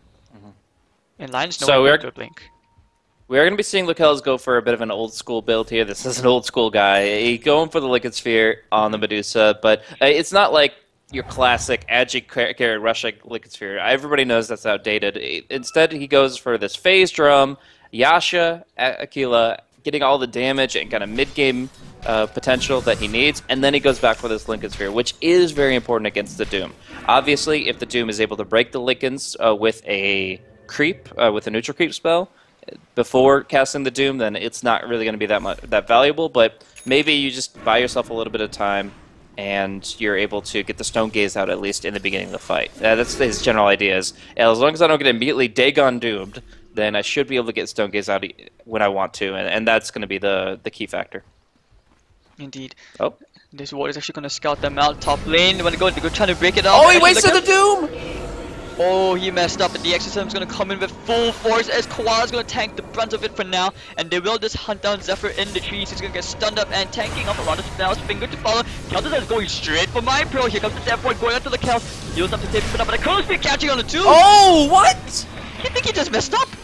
And Lion's nowhere to blink. We are going to be seeing Lucels go for a bit of an old school build here. This is an old school guy. He's going for the Liquid Sphere on the Medusa, but it's not like your classic Agi carry rushing Liquid Sphere. Everybody knows that's outdated. Instead, he goes for this Phase Drum, Yasha, Aquila, getting all the damage and kind of mid-game potential that he needs, and then he goes back for this Lincoln Sphere, which is very important against the Doom. Obviously, if the Doom is able to break the Lincolns with a creep, with a neutral creep spell, before casting the Doom, then it's not really going to be that valuable, but maybe you just buy yourself a little bit of time and you're able to get the Stone Gaze out at least in the beginning of the fight. That's his general idea. Is as long as I don't get immediately Dagon doomed, then I should be able to get Stone Gaze out when I want to, and that's going to be the key factor. Indeed. Oh. This ward is actually going to scout them out top lane. They want to go trying to break it off. Oh, he wasted the Doom! Oh, he messed up, and the Exorcism is going to come in with full force as Koala's going to tank the brunt of it for now, and they will just hunt down Zephyr in the trees. He's going to get stunned up and tanking up a lot of spells, finger to follow. Kel'Thuzad is going straight for my pro. Here comes the Deathward going onto the Kel. Heals up to save him, but a Chrono Spear catching on the two. Oh, what? You think he just messed up?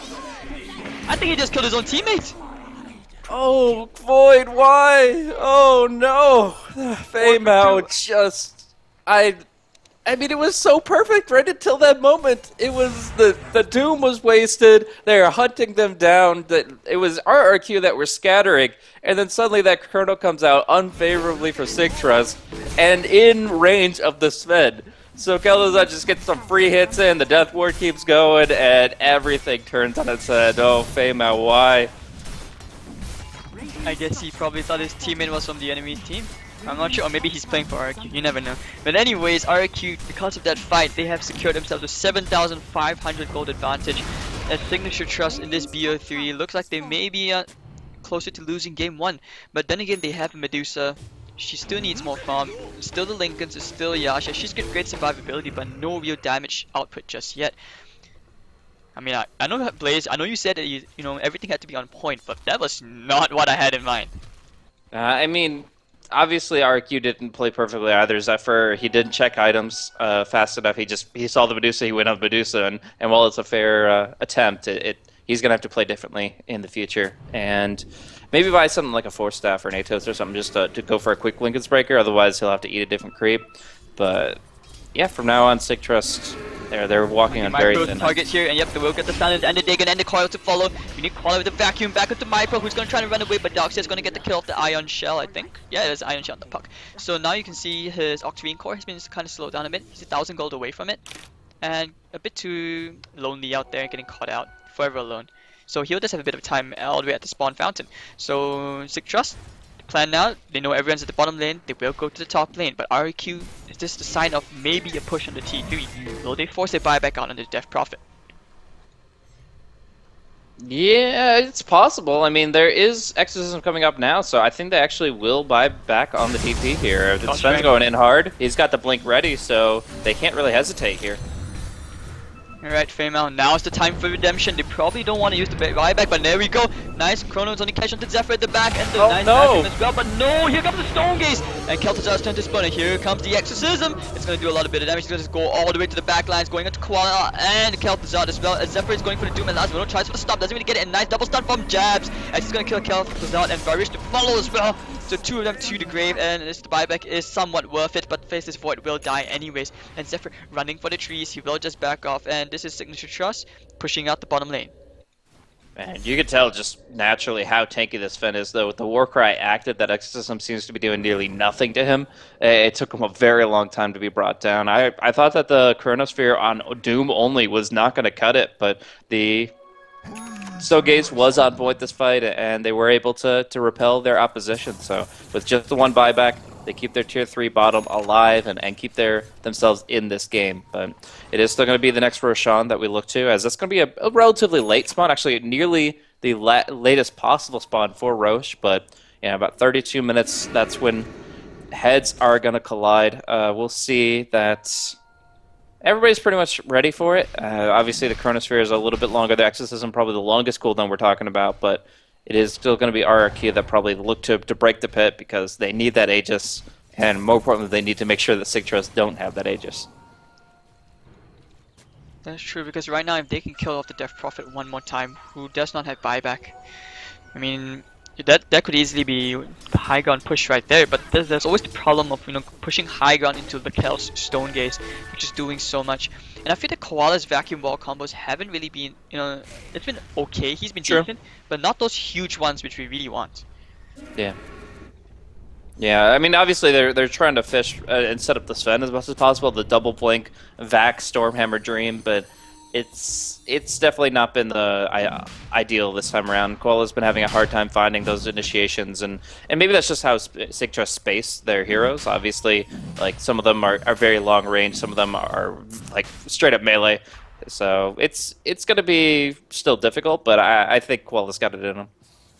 I think he just killed his own teammate. Oh, Void, why? Oh, no. Feimao just... I mean, it was so perfect right until that moment. It was the Doom was wasted. They were hunting them down. It was RRQ that were scattering, and then suddenly that Chrono comes out unfavorably for Sigtrus and in range of the Sven. So Kel'Thuzad just gets some free hits in. The Death Ward keeps going, and everything turns on its head. Oh, Feimao, why? I guess he probably thought his teammate was from the enemy team. I'm not sure, or maybe he's playing for RRQ, you never know. But anyways, RRQ, because of that fight, they have secured themselves a 7,500 gold advantage. At Signature Trust in this BO3, looks like they may be closer to losing game 1. But then again, they have Medusa. She still needs more farm. Still the Lincolns, it's still Yasha. She's got great survivability, but no real damage output just yet. I mean, I know that Blaze, I know you said that you know everything had to be on point, but that was not what I had in mind. I mean, obviously RQ didn't play perfectly either. Zephyr, he didn't check items fast enough. He saw the Medusa, he went on Medusa, and while it's a fair attempt, he's gonna have to play differently in the future. And maybe buy something like a Force Staff or an Atos or something just to go for a quick Lincoln's Breaker. Otherwise, he'll have to eat a different creep. But yeah, from now on, Sigtrust They're walking on very Micro thin. target here, and yep, they will get the stun, and they're gonna end the coil to follow. We need coil with the vacuum back up to Micro, who's gonna try to run away, but Doxia's gonna get the kill off the Ion Shell, I think. Yeah, there's Ion Shell on the puck. So now you can see his Octarine core has been kind of slowed down a bit. He's 1,000 gold away from it, and a bit too lonely out there, getting caught out, forever alone. So he'll just have a bit of time all the way at the spawn fountain. So Sick Trust, the plan now, they know everyone's at the bottom lane, they will go to the top lane, but RQ is just a sign of maybe a push on the T3. Will they force a buyback out on the Death Prophet? Yeah, it's possible. I mean, there is Exorcism coming up now, so I think they actually will buy back on the DP here. The Sven's going in hard. He's got the blink ready, so they can't really hesitate here. Alright, Female, now is the time for redemption. They probably don't want to use the buyback, but there we go. Nice, Chrono's only catch onto Zephyr at the back, and the nice vacuum as well, but no, here comes the Stone Gaze! And Kel'Thuzar's turn to spawn, and here comes the Exorcism! It's going to do a lot of bit of damage, it's going to just go all the way to the back lines, going into Koala and Kel'Thuzar as well, as Zephyr is going for the Doom and last one, tries for the stop, doesn't really get it, and nice double stun from Jabs, as he's going to kill Kel'Thuzar and Varish to follow as well. So two of them to the grave, and this buyback is somewhat worth it, but face this Void will die anyways. And Zephyr running for the trees, he will just back off, and this is Signature Trust pushing out the bottom lane. Man, you can tell just naturally how tanky this Fen is, though. With the Warcry active, that Exorcism seems to be doing nearly nothing to him. It took him a very long time to be brought down. I thought that the Chronosphere on Doom only was not going to cut it, but the Stone Gaze was on point this fight, and they were able to repel their opposition. So with just the one buyback, they keep their tier 3 bottom alive and keep themselves in this game. But it is still going to be the next Roshan that we look to, as that's going to be a relatively late spawn, actually nearly the latest possible spawn for Roche. But yeah, about 32 minutes, that's when heads are going to collide. We'll see that everybody's pretty much ready for it. Obviously, the Chronosphere is a little bit longer. The Exorcism probably the longest cooldown we're talking about, but it is still going to be RRQ that probably look to break the pit because they need that Aegis, and more importantly, they need to make sure that Sig Trust don't have that Aegis. That's true, because right now if they can kill off the Death Prophet one more time, who does not have buyback, I mean, that could easily be high ground push right there, but there's always the problem of pushing high ground into the Kel's Stone Gaze, which is doing so much. And I feel that Koala's vacuum wall combos haven't really been, it's been okay, he's been decent, but not those huge ones which we really want. Yeah. Yeah, I mean, obviously they're trying to fish and set up the Sven as much as possible, the double blink, Vac, Stormhammer Dream, but it's definitely not been the ideal this time around. Koala's been having a hard time finding those initiations, and maybe that's just how Sig Trust space their heroes. Obviously, like some of them are very long range, some of them are like straight up melee. So it's going to be still difficult, but I think Koala's got it in them.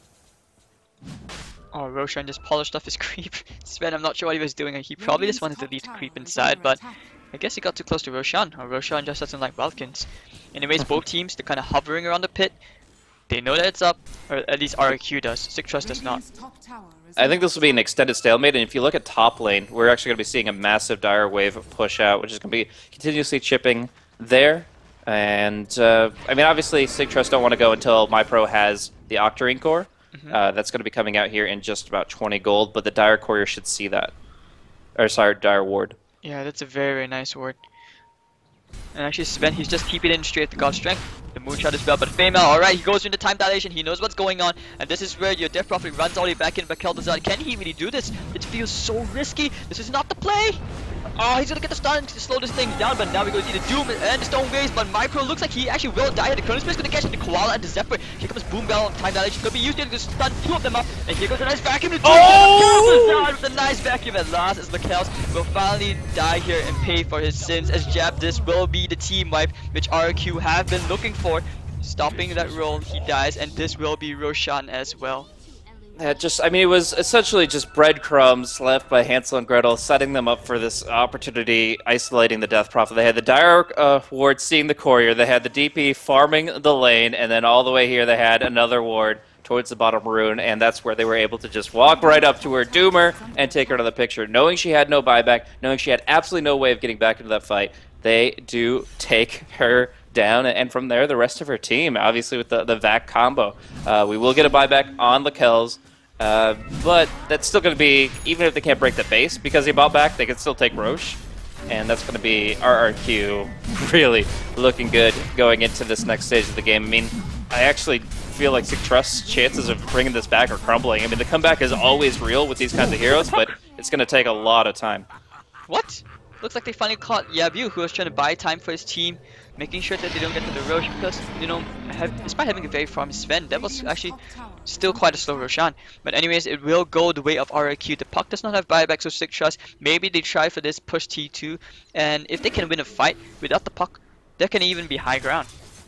Oh, Roshan just polished off his creep. Sven, I'm not sure what he was doing. He probably just wanted to leave the creep inside, but I guess he got too close to Roshan, or Roshan just doesn't like Welkins. Anyways, both teams, they're kind of hovering around the pit. They know that it's up, or at least RQ does. Sick Trust does not. I think this will be an extended stalemate, and if you look at top lane, we're actually going to be seeing a massive Dire Wave push out, which is going to be continuously chipping there. And, I mean, obviously, Sig Trust don't want to go until MyPro has the Octarine core. That's going to be coming out here in just about 20 gold, but the Dire Courier should see that. Or, sorry, Dire Ward. Yeah, that's a very, very nice ward. And actually Sven, he's just keeping it in straight to God's strength. The moonshot as well, but Female, alright, he goes into time dilation, he knows what's going on, and this is where your Death Prophet runs all the way back in, but Kel'Thuzar, can he really do this? It feels so risky. This is not the play. Oh, he's gonna get the stun to slow this thing down, but now we go see the Doom and the Stone Gaze, but MyPro looks like he actually will die. The Chronosphere is gonna catch the Koala and the Zephyr. Here comes Boom Bell and time dilation, gonna be used here to stun two of them up, and here goes a nice vacuum. Oh! With a nice vacuum at last, as Lakel's will finally die here and pay for his sins, as Jab, this will be the team wipe which RQ have been looking for. Stopping that roll, he dies, and this will be Roshan as well. Yeah, I mean, it was essentially just breadcrumbs left by Hansel and Gretel, setting them up for this opportunity, isolating the Death Prophet. They had the Dire Ward seeing the Courier, they had the DP farming the lane, and then all the way here they had another Ward towards the bottom rune, and that's where they were able to just walk right up to her, doom her, and take her to the picture. Knowing she had no buyback, knowing she had absolutely no way of getting back into that fight, they do take her down, and from there the rest of her team, obviously with the Vac combo. We will get a buyback on Lakel's, but that's still going to be, even if they can't break the base because he bought back, they can still take Roche. and that's going to be RRQ really looking good going into this next stage of the game. I mean, I actually feel like Trust's chances of bringing this back are crumbling. I mean, the comeback is always real with these kinds of heroes, but it's going to take a lot of time. What? Looks like they finally caught Yabu, who was trying to buy time for his team, making sure that they don't get to the Rosh, because, you know, despite having a very farm Sven, that was actually still quite a slow Roshan. But anyways, it will go the way of RRQ. The puck does not have buyback, so Sick Trust, maybe they try for this push T2, and if they can win a fight without the puck, there can even be high ground.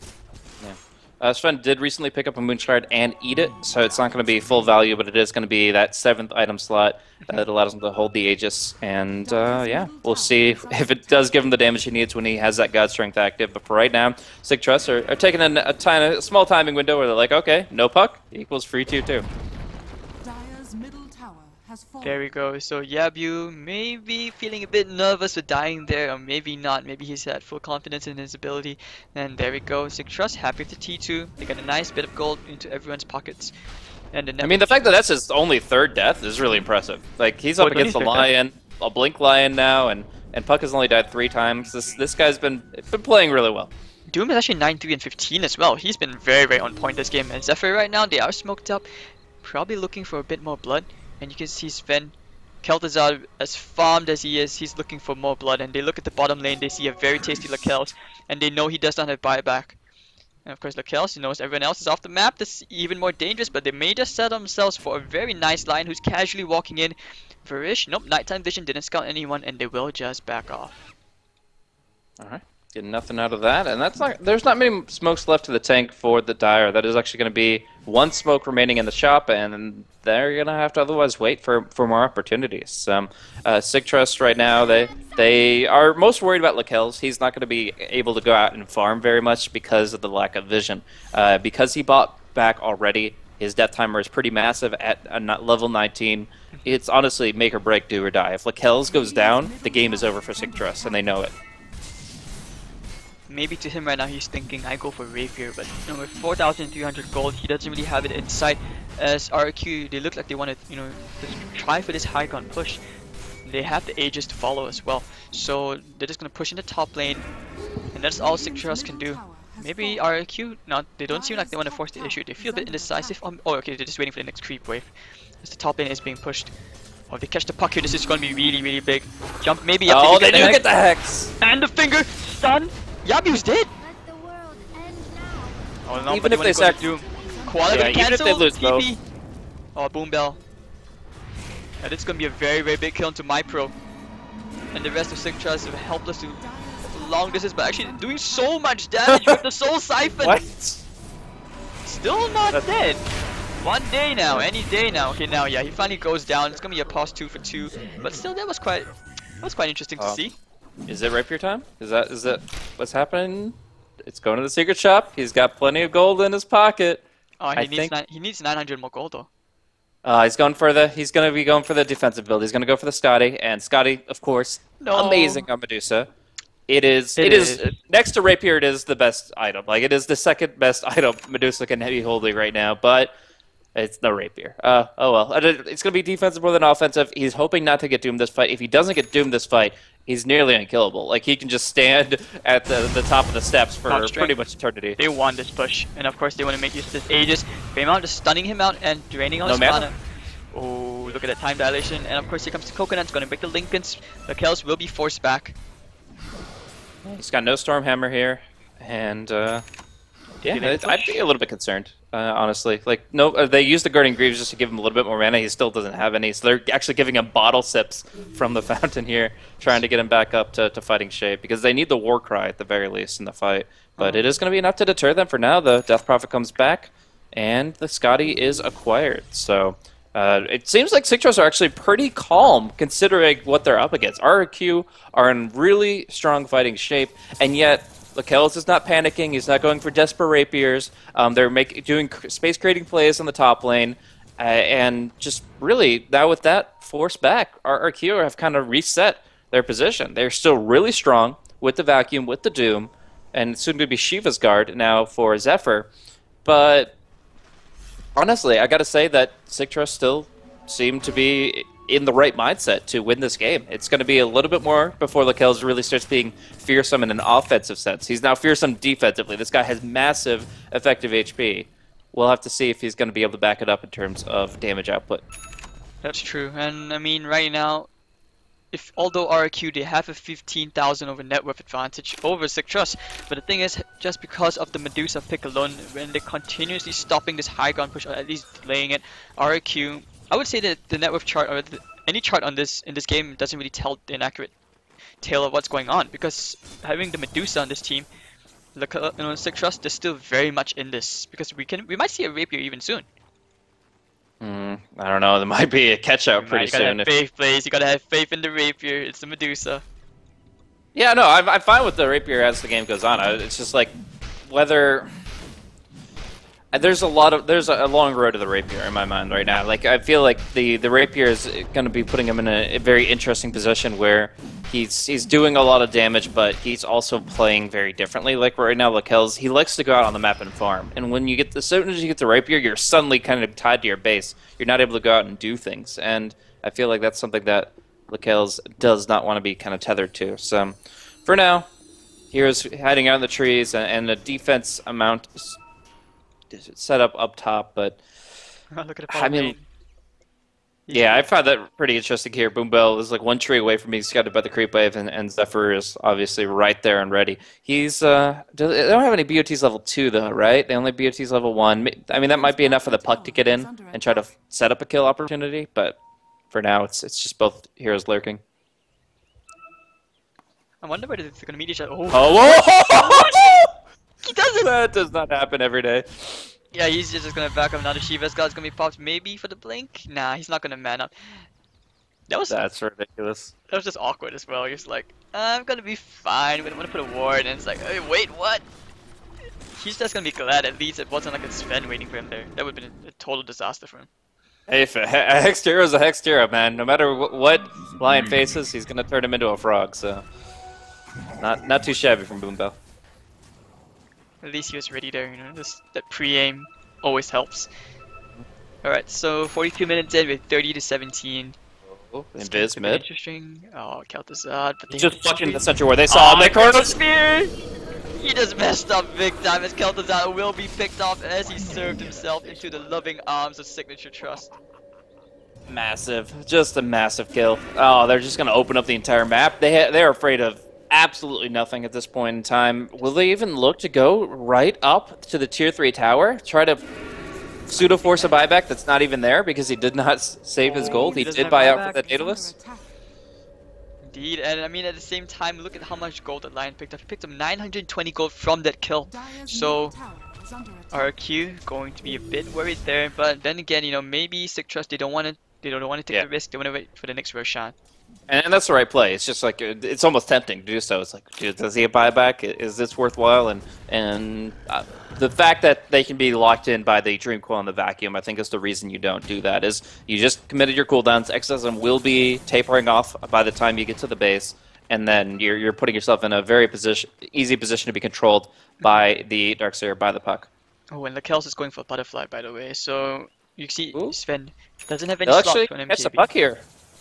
Sven did recently pick up a Moonshard and eat it, so it's not going to be full value, but it is going to be that 7th item slot that allows him to hold the Aegis. And yeah, we'll see if it does give him the damage he needs when he has that God Strength active. But for right now, Sick Trust are taking a small timing window where they're like, okay, no puck equals free 2-2. Dire's middle tower has fallen. There we go. So Yabu maybe feeling a bit nervous with dying there, or maybe not. Maybe he's had full confidence in his ability. And there we go. Sick Trust happy with the T2. They got a nice bit of gold into everyone's pockets. And I mean, the fact that that's his only 3rd death is really impressive. Like, he's up against a Lion, a Blink Lion now, and Puck has only died 3 times. This guy's been playing really well. Doom is actually 9-3 and 15 as well. He's been very, very on point this game. And Zephyr right now, they are smoked up. Probably looking for a bit more blood. And you can see Sven, Kel'Thuzad, as farmed as he is, he's looking for more blood. And they look at the bottom lane, they see a very tasty Lakelz, and they know he does not have buyback. And of course Lakelz, he knows everyone else is off the map. This is even more dangerous, but they may just set themselves for a very nice Lion who's casually walking in. Varish, nope, nighttime vision didn't scout anyone, and they will just back off. Alright, getting nothing out of that, and there's not many smokes left to the tank for the Dire. That is actually going to be 1 smoke remaining in the shop, and they're going to have to otherwise wait for more opportunities. Sick Trust right now, they are most worried about Lakelz. He's not going to be able to go out and farm very much because of the lack of vision. Because he bought back already, his death timer is pretty massive at level 19. It's honestly make or break, do or die. If Lakelz goes down, the game is over for Sick Trust, and they know it. Maybe to him right now he's thinking, I go for Rapier, but you know, with 4,300 gold, he doesn't really have it in sight. As RQ, they look like they want to, you know, just try for this high ground push. They have the Aegis to follow as well, so they're just gonna push in the top lane, and that's all Sick Trust can do. Maybe RQ, no, they don't seem like they want to force the issue. They feel a bit indecisive. Oh, okay, they're just waiting for the next creep wave. As the top lane is being pushed. Oh, if they catch the puck here, this is going to be really, really big. Jump, maybe. Yep, oh, they do get the Hex! And the finger! Stun! Yabu's dead! Let the world end now. Oh, no, Even if they sack Doom. Quality yeah, even if they lose both. Oh, Boom Bell. Yeah, this is going to be a very, very big kill into MyPro. And the rest of Sick Trust are helpless to long distance, but actually doing so much damage with the Soul Siphon! What? Still not dead! One day now, any day now. Okay, now, yeah, he finally goes down. It's going to be a pause 2 for 2. But still, that was quite interesting to see. Is it Rapier time? Is that what's happening? It's going to the secret shop. He's got plenty of gold in his pocket. Oh, he needs 900 more gold though. He's going to be going for the defensive build. He's going to go for the Scotty, and Scotty, of course, amazing on Medusa. It is next to Rapier. It is the best item. Like, it is the 2nd best item Medusa can be holding right now, but it's no Rapier. Oh well. It's going to be defensive more than offensive. He's hoping not to get doomed this fight. If he doesn't get doomed this fight, he's nearly unkillable. Like, he can just stand at the top of the steps for pretty much eternity. They won this push, and of course they want to make use of this Aegis. Fameout just stunning him out and draining all his mana. Oh, look at that time dilation, and of course here comes the Coconut. It's going to break the Linken's. Lakelz will be forced back. He's got no Stormhammer here, and yeah, I'd be a little bit concerned, honestly. Like, no, they used the Guardian Greaves just to give him a little bit more mana. He still doesn't have any, so they're actually giving him bottle sips from the fountain here, trying to get him back up to fighting shape, because they need the War Cry at the very least in the fight. But it is going to be enough to deter them for now. The Death Prophet comes back, and the Scotty is acquired. So it seems like Sick Trust are actually pretty calm considering what they're up against. RRQ are in really strong fighting shape, and yet Lakelz is not panicking. He's not going for Desperate Rapiers. They're doing space creating plays on the top lane, and just really now with that force back, RRQ have kind of reset their position. They're still really strong with the Vacuum, with the Doom, and soon to be Shiva's Guard now for Zephyr, but honestly, I gotta say that Sick Trust still seem to be in the right mindset to win this game. It's going to be a little bit more before Lakelz really starts being fearsome in an offensive sense. He's now fearsome defensively. This guy has massive effective HP. We'll have to see if he's going to be able to back it up in terms of damage output. That's true, and I mean right now, although RRQ they have a 15,000 over net worth advantage over Sick Trust, but the thing is, just because of the Medusa pick alone, when they're continuously stopping this high ground push or at least delaying it, RRQ, I would say that the net worth chart or any chart on this in this game doesn't really tell the inaccurate tale of what's going on, because having the Medusa on this team, Sick Trust, they're still very much in this, because we might see a Rapier even soon. I don't know. There might be a catch out pretty soon. You gotta have faith, Blaze. You gotta have faith in the Rapier. It's the Medusa. Yeah, no, I'm fine with the Rapier as the game goes on. It's just like whether there's a long road to the Rapier in my mind right now. Like I feel like the Rapier is going to be putting him in a very interesting position where he's doing a lot of damage, but he's also playing very differently. Like right now, Lakelz, he likes to go out on the map and farm. And when you get as soon as you get the Rapier, you're suddenly kind of tied to your base. You're not able to go out and do things. And I feel like that's something that Lakelz does not want to be kind of tethered to. So for now, Hero's hiding out in the trees, and the defense amount is set up top, but Look at the I mean, yeah, I found that pretty interesting here. Boombell is like one tree away from being scouted by the creep wave, and Zephyr is obviously right there and ready. He's they don't have any BOTs level 2 though, right? They only BOTs level 1. I mean, that might be enough for the Puck to get in and try to set up a kill opportunity, but for now, it's just both heroes lurking. I wonder whether they're gonna meet each other. Oh, He doesn't! that does not happen every day. Yeah, he's just gonna back up. Another Shiva's God's gonna be popped maybe for the blink. Nah, he's not gonna man up. That's ridiculous. That was just awkward as well. He's like, I'm gonna be fine. We don't want to put a ward, and it's like, hey, wait, what? He's just gonna be glad at least it wasn't like a Sven waiting for him there. That would have been a total disaster for him. Hey, if a Hexed Hero is a Hexed Hero, man. No matter what Lion faces, he's gonna turn him into a frog. So, not too shabby from Boombell. At least he was ready there, you know. That pre-aim always helps. Alright, so 42 minutes in with 30 to 17. Oh, Invis mid. Interesting. Oh, Kel'Thuzad. But they Just fucking the center where they saw him. They cornered him. Spear! He just messed up big time as Kel'Thuzad will be picked off as he served himself into the loving arms of Signature Trust. Massive. Just a massive kill. Oh, they're just gonna open up the entire map. They're afraid of absolutely nothing at this point in time. Will they even look to go right up to the tier 3 tower? Try to pseudo-force a buyback that's not even there because he did not save his gold. He did buy out for the Daedalus. Indeed, and I mean at the same time, look at how much gold that Lion picked up. He picked up 920 gold from that kill. So RQ going to be a bit worried there, but then again, you know, maybe Sick Trust they don't want to take the risk. They want to wait for the next Roshan. And that's the right play. It's just like it's almost tempting to do so. It's like, dude, does he have buyback? Is this worthwhile? And the fact that they can be locked in by the Dream Coil and the Vacuum, I think is the reason you don't do that. Is you just committed your cooldowns. Exorcism will be tapering off by the time you get to the base, and then you're putting yourself in a very easy position to be controlled by the Darkseer, by the Puck. Oh, and Lakelz is going for a butterfly, by the way. So you see, Sven doesn't have any They'll slots actually for an catch the MKB. Puck here.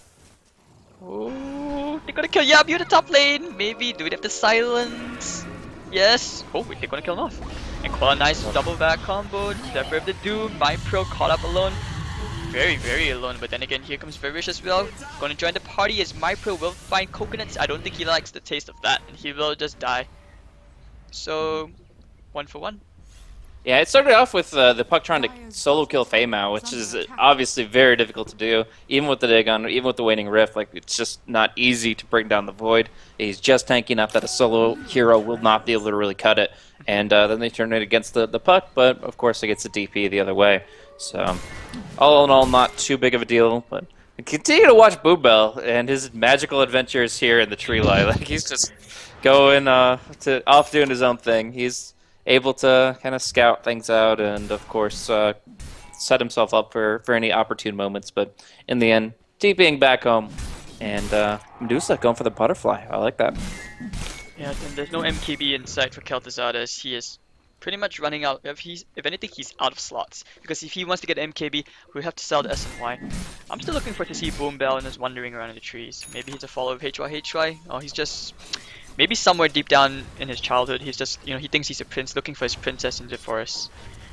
Oh, they're gonna kill Yabu in the top lane. Maybe do they have the silence? Yes. Oh, they're gonna kill him off. And quite a nice double back combo. Zephyr of the Doom. MyPro caught up alone. Very, very alone. But then again, here comes Varish as well. Gonna join the party as MyPro will find coconuts. I don't think he likes the taste of that, and he will just die. So, 1 for 1. Yeah, it started off with the Puck trying to solo kill Feimao, which is obviously very difficult to do, even with the Dagon, even with the Waning Rift. Like, it's just not easy to bring down the Void. He's just tanky enough that a solo hero will not be able to really cut it. And then they turn it against the Puck, but of course it gets the DP the other way. So, all in all, not too big of a deal, but continue to watch Boombell and his magical adventures here in the tree line. Like, he's just going off doing his own thing. He's able to kind of scout things out and, of course, set himself up for any opportune moments. But in the end, TPing back home, and Medusa going for the butterfly. I like that. Yeah, and there's no MKB in sight for Kel'Thuzad as he is pretty much running out. If anything, he's out of slots. Because if he wants to get MKB, we have to sell the SNY. I'm still looking for to see Boom Bell and is wandering around in the trees. Maybe he's a follower of HY. Oh, he's just maybe somewhere deep down in his childhood, he's just he thinks he's a prince, looking for his princess in the forest.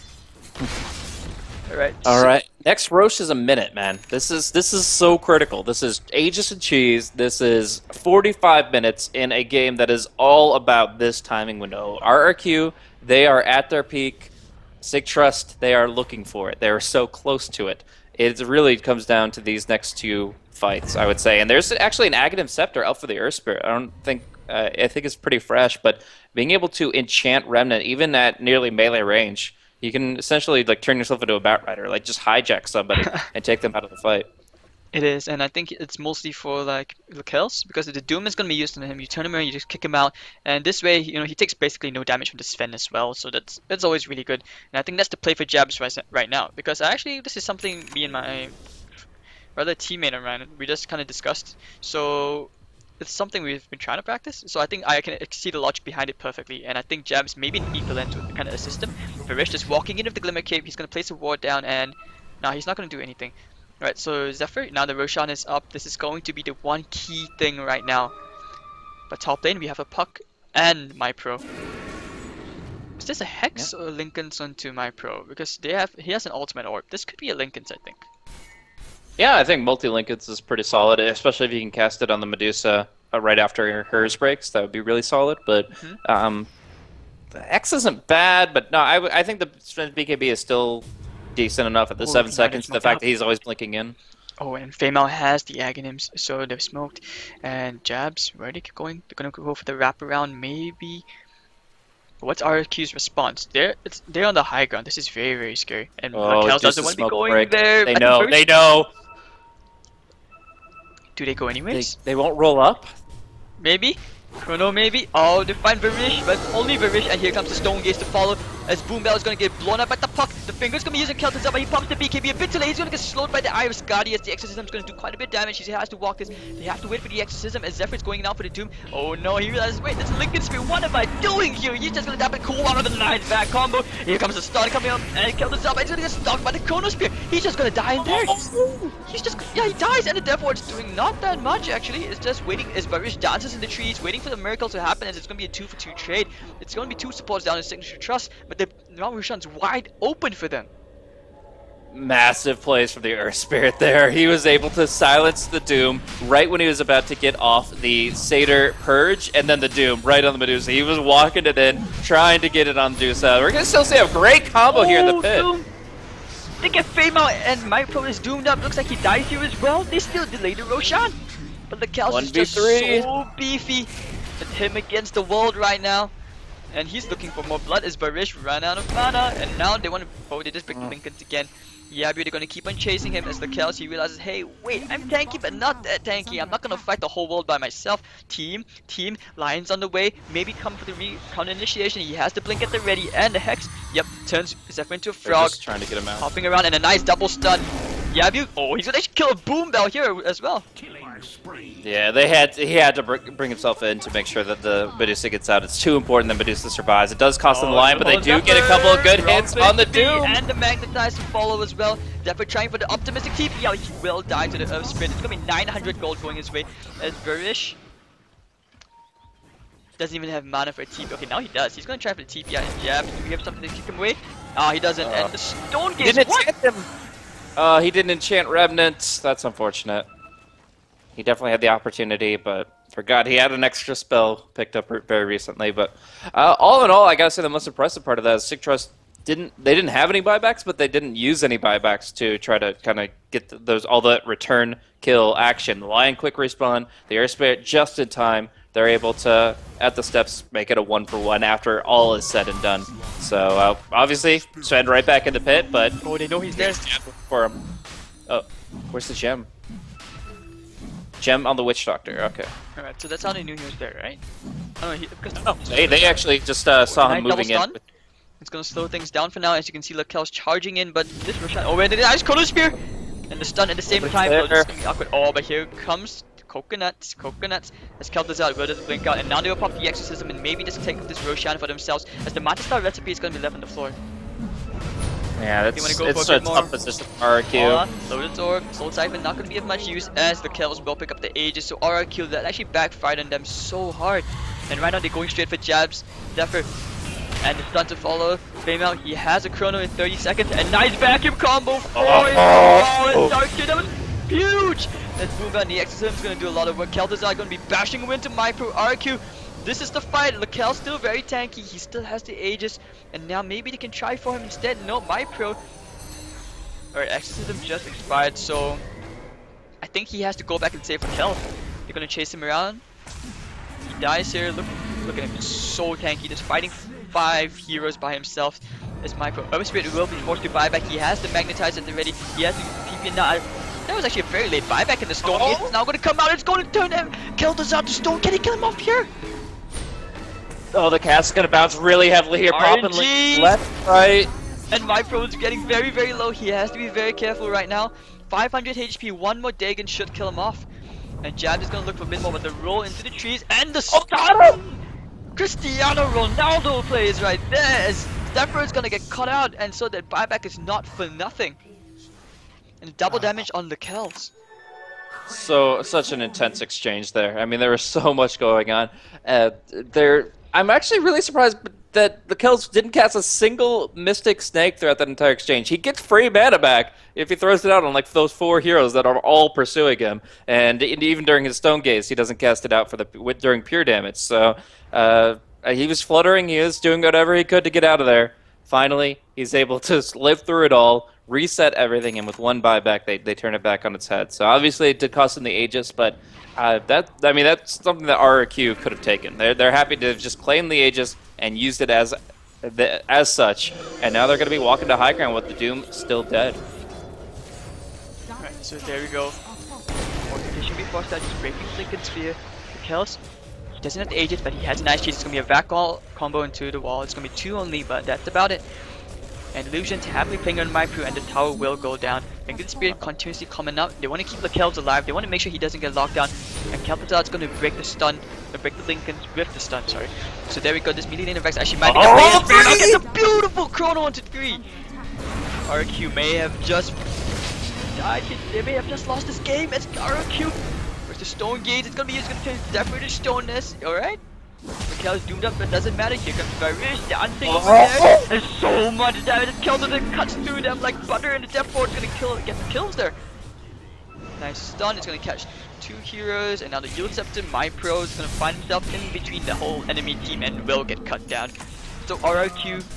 All right. Next Roche is a minute, man. This is so critical. This is Aegis and Cheese. This is 45 minutes in a game that is all about this timing window. RRQ, they are at their peak. Sig Trust, they are looking for it. They are so close to it. It really comes down to these next two fights, I would say. And there's actually an Aghanim Scepter out for the Earth Spirit. I think it's pretty fresh, but being able to enchant Remnant even at nearly melee range. You can essentially like turn yourself into a Batrider, like just hijack somebody and take them out of the fight. It is, and I think it's mostly for like Lakels, because the Doom is going to be used on him. You turn him around, you just kick him out, and this way, he takes basically no damage from the Sven as well. So that's always really good. And I think that's the play for Jabs right now, because actually this is something me and my other teammate around we just kind of discussed. So it's something we've been trying to practice, so I think I can see the logic behind it perfectly, and I think Jabs maybe an equivalent to kind of assist him. Varish just walking in with the Glimmer Cape, he's going to place a ward down, and now he's not going to do anything. Alright, so Zephyr, now the Roshan is up, this is going to be the one key thing right now. But top lane, we have a Puck and MyPro. Is this a Hex or Linken's onto MyPro? Because he has an ultimate orb. This could be a Linken's, I think. Yeah, I think multi-Linkens is pretty solid, especially if you can cast it on the Medusa right after hers breaks. That would be really solid. But the X isn't bad, but no, I think the Sven's BKB is still decent enough at the 7 seconds. The fact that he's always blinking in. Oh, and Feimal has the Aghanims, so they're smoked. And Jabs, where are they going? They're going to go for the wraparound, maybe. What's RQ's response? They're on the high ground. This is very, very scary. And Raquel doesn't want to be going there. They know. They know. Do they go anyways? They won't roll up? Maybe? Chrono maybe? Oh, they find Varish, but only Varish, and here comes the Stone Gaze to follow as Boom Bell is going to get blown up by the Puck. The Finger's going to be using Kelton's up, but he pumps the BKB a bit too late. He's going to get slowed by the Iris Guardian as the Exorcism is going to do quite a bit of damage. He has to walk this. They have to wait for the Exorcism as Zephyr's going out for the Doom. Oh no, he realizes, wait, this Linken Spear, what am I doing here? He's just going to tap a cool out of the 9 back combo. Here comes the stun coming up, and Kelton's up, and he's going to get stuck by the Chrono Spear. He's just going to die in there. He's just, yeah, he dies, and the Death Ward's doing not that much actually. It's just waiting as Varish dances in the trees, waiting for the miracle to happen, as it's going to be a 2-for-2 trade. It's going to be 2 supports down in Signature Trust, but the Mount Roshan's wide open for them. Massive plays from the Earth Spirit there. He was able to silence the Doom right when he was about to get off the Satyr Purge, and then the Doom right on the Medusa. He was walking it in, trying to get it on Medusa. We're going to still see a great combo here in the pit. Doom. They get Feimal, and MyPro is doomed up. Looks like he dies here as well. They still delay the Roshan. But the Kels is just so beefy. With him against the world right now. And he's looking for more blood as Varish ran out of mana. And now they want to... Oh, they just pick Linken's again. Yeah, but they're going to keep on chasing him as the Kels, he realizes, hey, wait, I'm tanky, but not that tanky. I'm not going to fight the whole world by myself. Team, Lion's on the way. Maybe come for the counter initiation. He has the blink at the ready and the Hex. Yep, turns Zephyr into a frog. Just trying to get him out. Hopping around and a nice double stun. Yabu, oh, he's going to actually kill a Boom Bell here as well. Yeah, he had to bring himself in to make sure that the Medusa gets out. It's too important that Medusa survives. It does cost them the line, but they do get a couple of good hits on the Doom. And the Magnetize to follow as well. Zephyr trying for the optimistic TP. Yeah, he will die to the Earth Spirit. It's going to be 900 gold going his way. As Varish doesn't even have mana for a TP. Okay, now he does. He's going to try for the TP. Yeah, we have something to kick him away. Ah, he doesn't. And the Stone Gaze, he didn't enchant Remnant. That's unfortunate. He definitely had the opportunity, but forgot he had an extra spell picked up very recently. But all in all, I gotta say the most impressive part of that is Sig Trust didn't have any buybacks, but they didn't use any buybacks to try to kind of get all the return kill action. The Lion quick respawn, the Air Spirit just in time. They're able to, at the steps, make it a 1-for-1 after all is said and done. So obviously, Sven right back in the pit, but oh, they know he's there for him. Oh, where's the gem? Gem on the Witch Doctor. Okay. All right, so that's how they knew he was there, right? Oh, they actually just saw him moving in. It's gonna slow things down for now, as you can see Lakel's charging in, but this Roshan, oh, and the nice Chrono Spear! And the stun at the same time, so this is gonna be awkward. Oh, but here comes Coconuts. As Kel'Thuzad will just blink out, and now they will pop the Exorcism and maybe just take this Roshan for themselves, as the Mantis Star recipe is going to be left on the floor. Yeah, You wanna it's go it's for a a bit more? tough position for RRQ. Loaded Orb, Soul Siphon not going to be of much use, as the Kells will pick up the Aegis, so RRQ that actually backfired on them so hard. And right now they're going straight for jabs. Zephyr and the stun to follow. Fame he has a chrono in 30 seconds, and nice vacuum combo for him. Oh, and Dark Kid, that was huge! Let's move on, the Exorcism's going to do a lot of work. Kel'Thuzad going to be bashing into MyPro. RRQ, this is the fight. Lakel's still very tanky, he still has the Aegis, and now maybe they can try for him instead. No, MyPro. Alright, Exorcism just expired, so I think he has to go back and save for Kel. They're going to chase him around. He dies here. Look at him, so tanky, just fighting 5 heroes by himself. As MyPro Urban Spirit will be forced to buy back. He has the Magnetize at the ready. He has the PP now. That was actually a very late buyback, in the Stone Gate. It's now going to come out. It's going to turn him. Kel'Thuzad to Stone. Can he kill him off here? Oh, the cast is going to bounce really heavily here. Popping RNG. left, right. And MyPro is getting very, very low. He has to be very careful right now. 500 HP. One more Dagon should kill him off. And Jab is going to look for a bit more, but the roll into the trees and the stun! Cristiano Ronaldo plays right there, as Zephyr is going to get cut out, and so that buyback is not for nothing. And double damage on the Kells. So such an intense exchange there. I mean, there was so much going on. I'm actually really surprised that the Kells didn't cast a single Mystic Snake throughout that entire exchange. He gets free mana back if he throws it out on like those 4 heroes that are all pursuing him, and even during his Stone Gaze, he doesn't cast it out for during pure damage. So he was fluttering. He was doing whatever he could to get out of there. Finally, he's able to live through it all, reset everything, and with one buyback, they turn it back on its head. So obviously, it did cost him the Aegis, but that's something that RRQ could have taken. They're happy to just claim the Aegis and used it as such, and now they're going to be walking to high ground with the Doom still dead. Alright, so there we go. More condition before start, just breaking Lincoln Sphere. The Kells, he doesn't have the Aegis, but he has a nice chase. It's going to be a Vakal combo into the wall. It's going to be 2 only, but that's about it. And Illusion's happily playing on MyPro, and the tower will go down. Lincoln Spirit continuously coming out. They want to keep the Kells alive. They want to make sure he doesn't get locked down. And Kel'Thuzad's going to break the stun, break the Lincolns with the stun, sorry. So there we go. This melee lane of Vex actually might be the Spirit. Look at the beautiful chrono onto 3. RQ may have just died. They may have just lost this game. It's RQ versus the Stone Gaze. It's going to be used to turn Zephyr to Stone Nest. Alright. Mikhail is doomed up, but doesn't matter. Here comes Varish dancing over there. There's so much damage. Kel'Thuzad cuts through them like butter, and the Death Ward's gonna get the kills there. Nice stun. It's gonna catch 2 heroes, and now the Yield Scepter MyPro is gonna find himself in between the whole enemy team and will get cut down. So RRQ is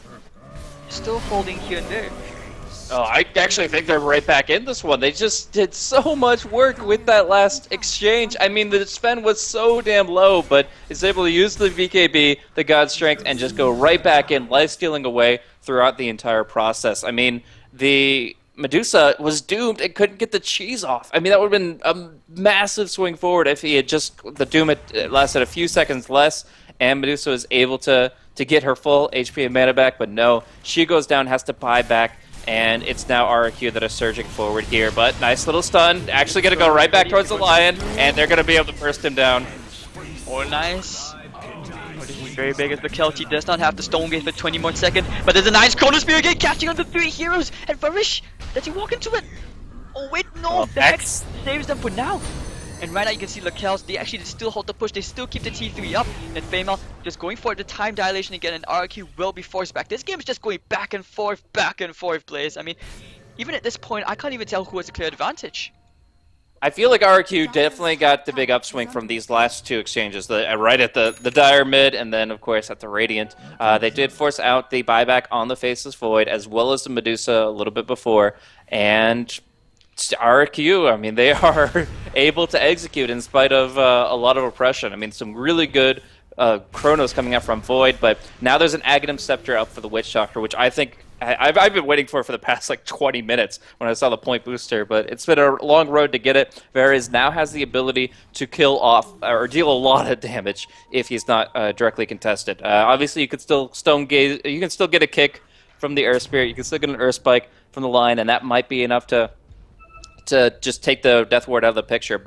still holding here and there. Oh, I actually think they're right back in this one. They just did so much work with that last exchange. I mean, the spend was so damn low, but is able to use the VKB, the God Strength, and just go right back in, life-stealing away throughout the entire process. I mean, the Medusa was doomed and couldn't get the cheese off. I mean, that would have been a massive swing forward if he had just, the Doom had lasted a few seconds less, and Medusa was able to get her full HP and mana back, but no, she goes down, has to buy back. And it's now RRQ that are surging forward here. But nice little stun. Actually going to go right back towards the Lion. And they're going to be able to burst him down. Oh, nice. Oh, this is very big as the Kelty does not have the Stone Gate for 20 more seconds. But there's a nice Chrono Spear again, catching on the 3 heroes. And Varish, does he walk into it? Oh, wait, no. The Hex saves them for now. And right now you can see Lakel's, they actually still hold the push, they still keep the T3 up. And Feymal just going for the time dilation again, and RRQ will be forced back. This game is just going back and forth, Blaze. I mean, even at this point, I can't even tell who has a clear advantage. I feel like RRQ definitely got the big upswing from these last 2 exchanges, right at the Dire mid, and then, of course, at the Radiant. They did force out the buyback on the Faceless Void, as well as the Medusa a little bit before, and RRQ, I mean, they are able to execute in spite of a lot of oppression. I mean, some really good Chronos coming out from Void, but now there's an Aghanim Scepter up for the Witch Doctor, which I think I've been waiting for the past like 20 minutes when I saw the point booster, but it's been a long road to get it. Varys now has the ability to kill off or deal a lot of damage if he's not directly contested. Obviously, you could still Stone Gaze, you can still get a kick from the Earth Spirit, you can still get an Earth Spike from the Lion, and that might be enough to just take the Death Ward out of the picture, but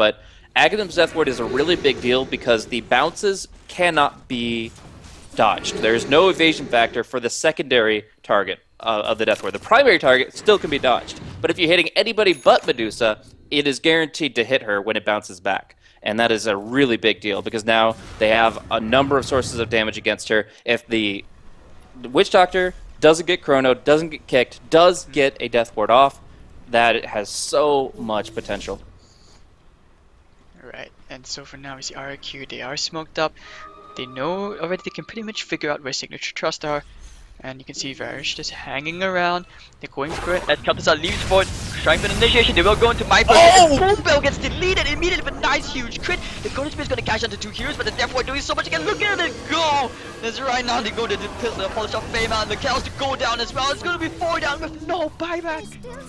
Aghanim's Death Ward is a really big deal because the bounces cannot be dodged. There's no evasion factor for the secondary target of the Death Ward. The primary target still can be dodged, but if you're hitting anybody but Medusa, it is guaranteed to hit her when it bounces back. And that is a really big deal because now they have a number of sources of damage against her. If the Witch Doctor doesn't get Chrono, doesn't get kicked, does get a Death Ward off, that has so much potential. Right, and so for now we see RRQ, they are smoked up. They know already, they can pretty much figure out where Signature Trust are. And you can see Varish just hanging around. They're going for it as Kal'Thuzad leaves for it. Trying for the initiation. They will go into Myper. Oh! The Boom Bell gets deleted immediately with a nice huge crit. The Golden Spear is going to cash onto 2 heroes, but the Death Ward doing so much again. Look at it go! That's right now they go to the polish off Fame and the Kells to go down as well. It's going to be 4 down with no buyback.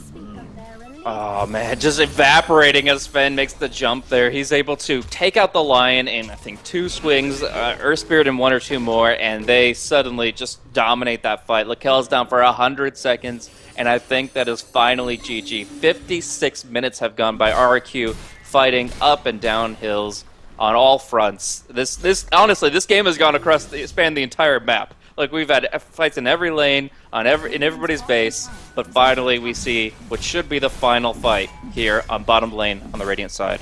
Oh man, just evaporating as Sven makes the jump there. He's able to take out the Lion in, I think, 2 swings, Earth Spirit in 1 or 2 more, and they suddenly just dominate that fight. Lakel's down for 100 seconds, and I think that is finally GG. 56 minutes have gone by. RRQ fighting up and down hills on all fronts. Honestly, this game has gone across spanned the entire map. Like, we've had fights in every lane, in everybody's base, but finally we see what should be the final fight here on bottom lane on the Radiant side.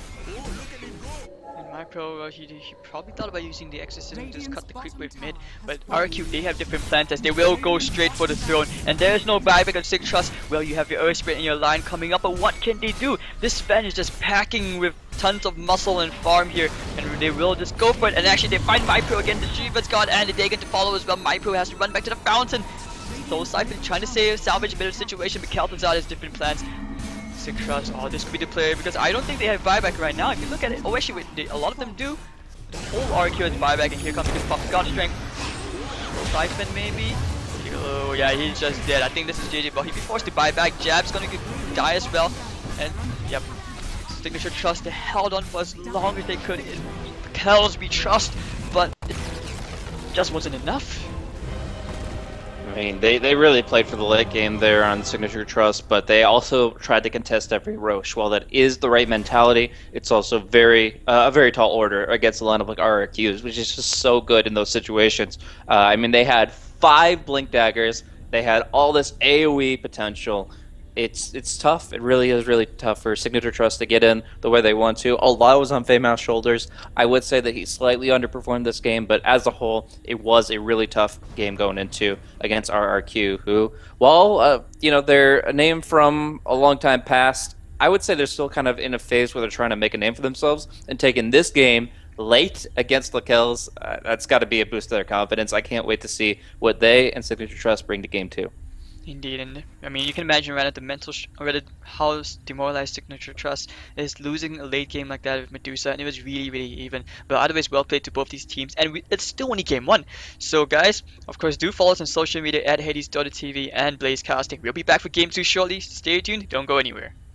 And Mypro, he probably thought about using the Exorcism to just cut the creep wave mid, but RQ, they have different plans as they will go straight for the throne, and there's no buyback on Sig Trust. Well, you have your Earth Spirit in your line coming up, but what can they do? This Sven is just packing with tons of muscle and farm here, and they will just go for it. And actually, they find Mypro again. The Shiva's gone, and the Dagon to follow as well. Mypro has to run back to the fountain. Soul Siphon trying to salvage a bit of the situation, but Kal'Thuzad has different plans. Sig Trust, oh, this could be the player because I don't think they have buyback right now. If you look at it, oh, actually, a lot of them do. The whole RQ has buyback, and here comes the pop God Strength. Soul Siphon, maybe. Oh, yeah, he's just dead. I think this is JJ, but he'll be forced to buy back. Jab's gonna die as well, and yep. Signature Trust, they held on for as long as they could in Kells we trust, but it just wasn't enough. I mean, they really played for the late game there on Signature Trust, but they also tried to contest every Roche. While that is the right mentality, it's also a very tall order against a lineup like RRQs, which is just so good in those situations. I mean, they had 5 Blink Daggers, they had all this AoE potential. It's tough. It really is really tough for Signature Trust to get in the way they want to. A lot was on Famous shoulders. I would say that he slightly underperformed this game, but as a whole, it was a really tough game going into against RRQ, who, while they're a name from a long time past, I would say they're still kind of in a phase where they're trying to make a name for themselves, and taking this game late against Lakel's, that's got to be a boost to their confidence. I can't wait to see what they and Signature Trust bring to Game 2. Indeed, and I mean, you can imagine right at the mental, how demoralized Signature Trust is losing a late game like that with Medusa, and it was really, really even. But otherwise, well played to both these teams, and it's still only game 1. So, guys, of course, do follow us on social media at Hades.TV and Blazecasting. We'll be back for game 2 shortly. Stay tuned, don't go anywhere.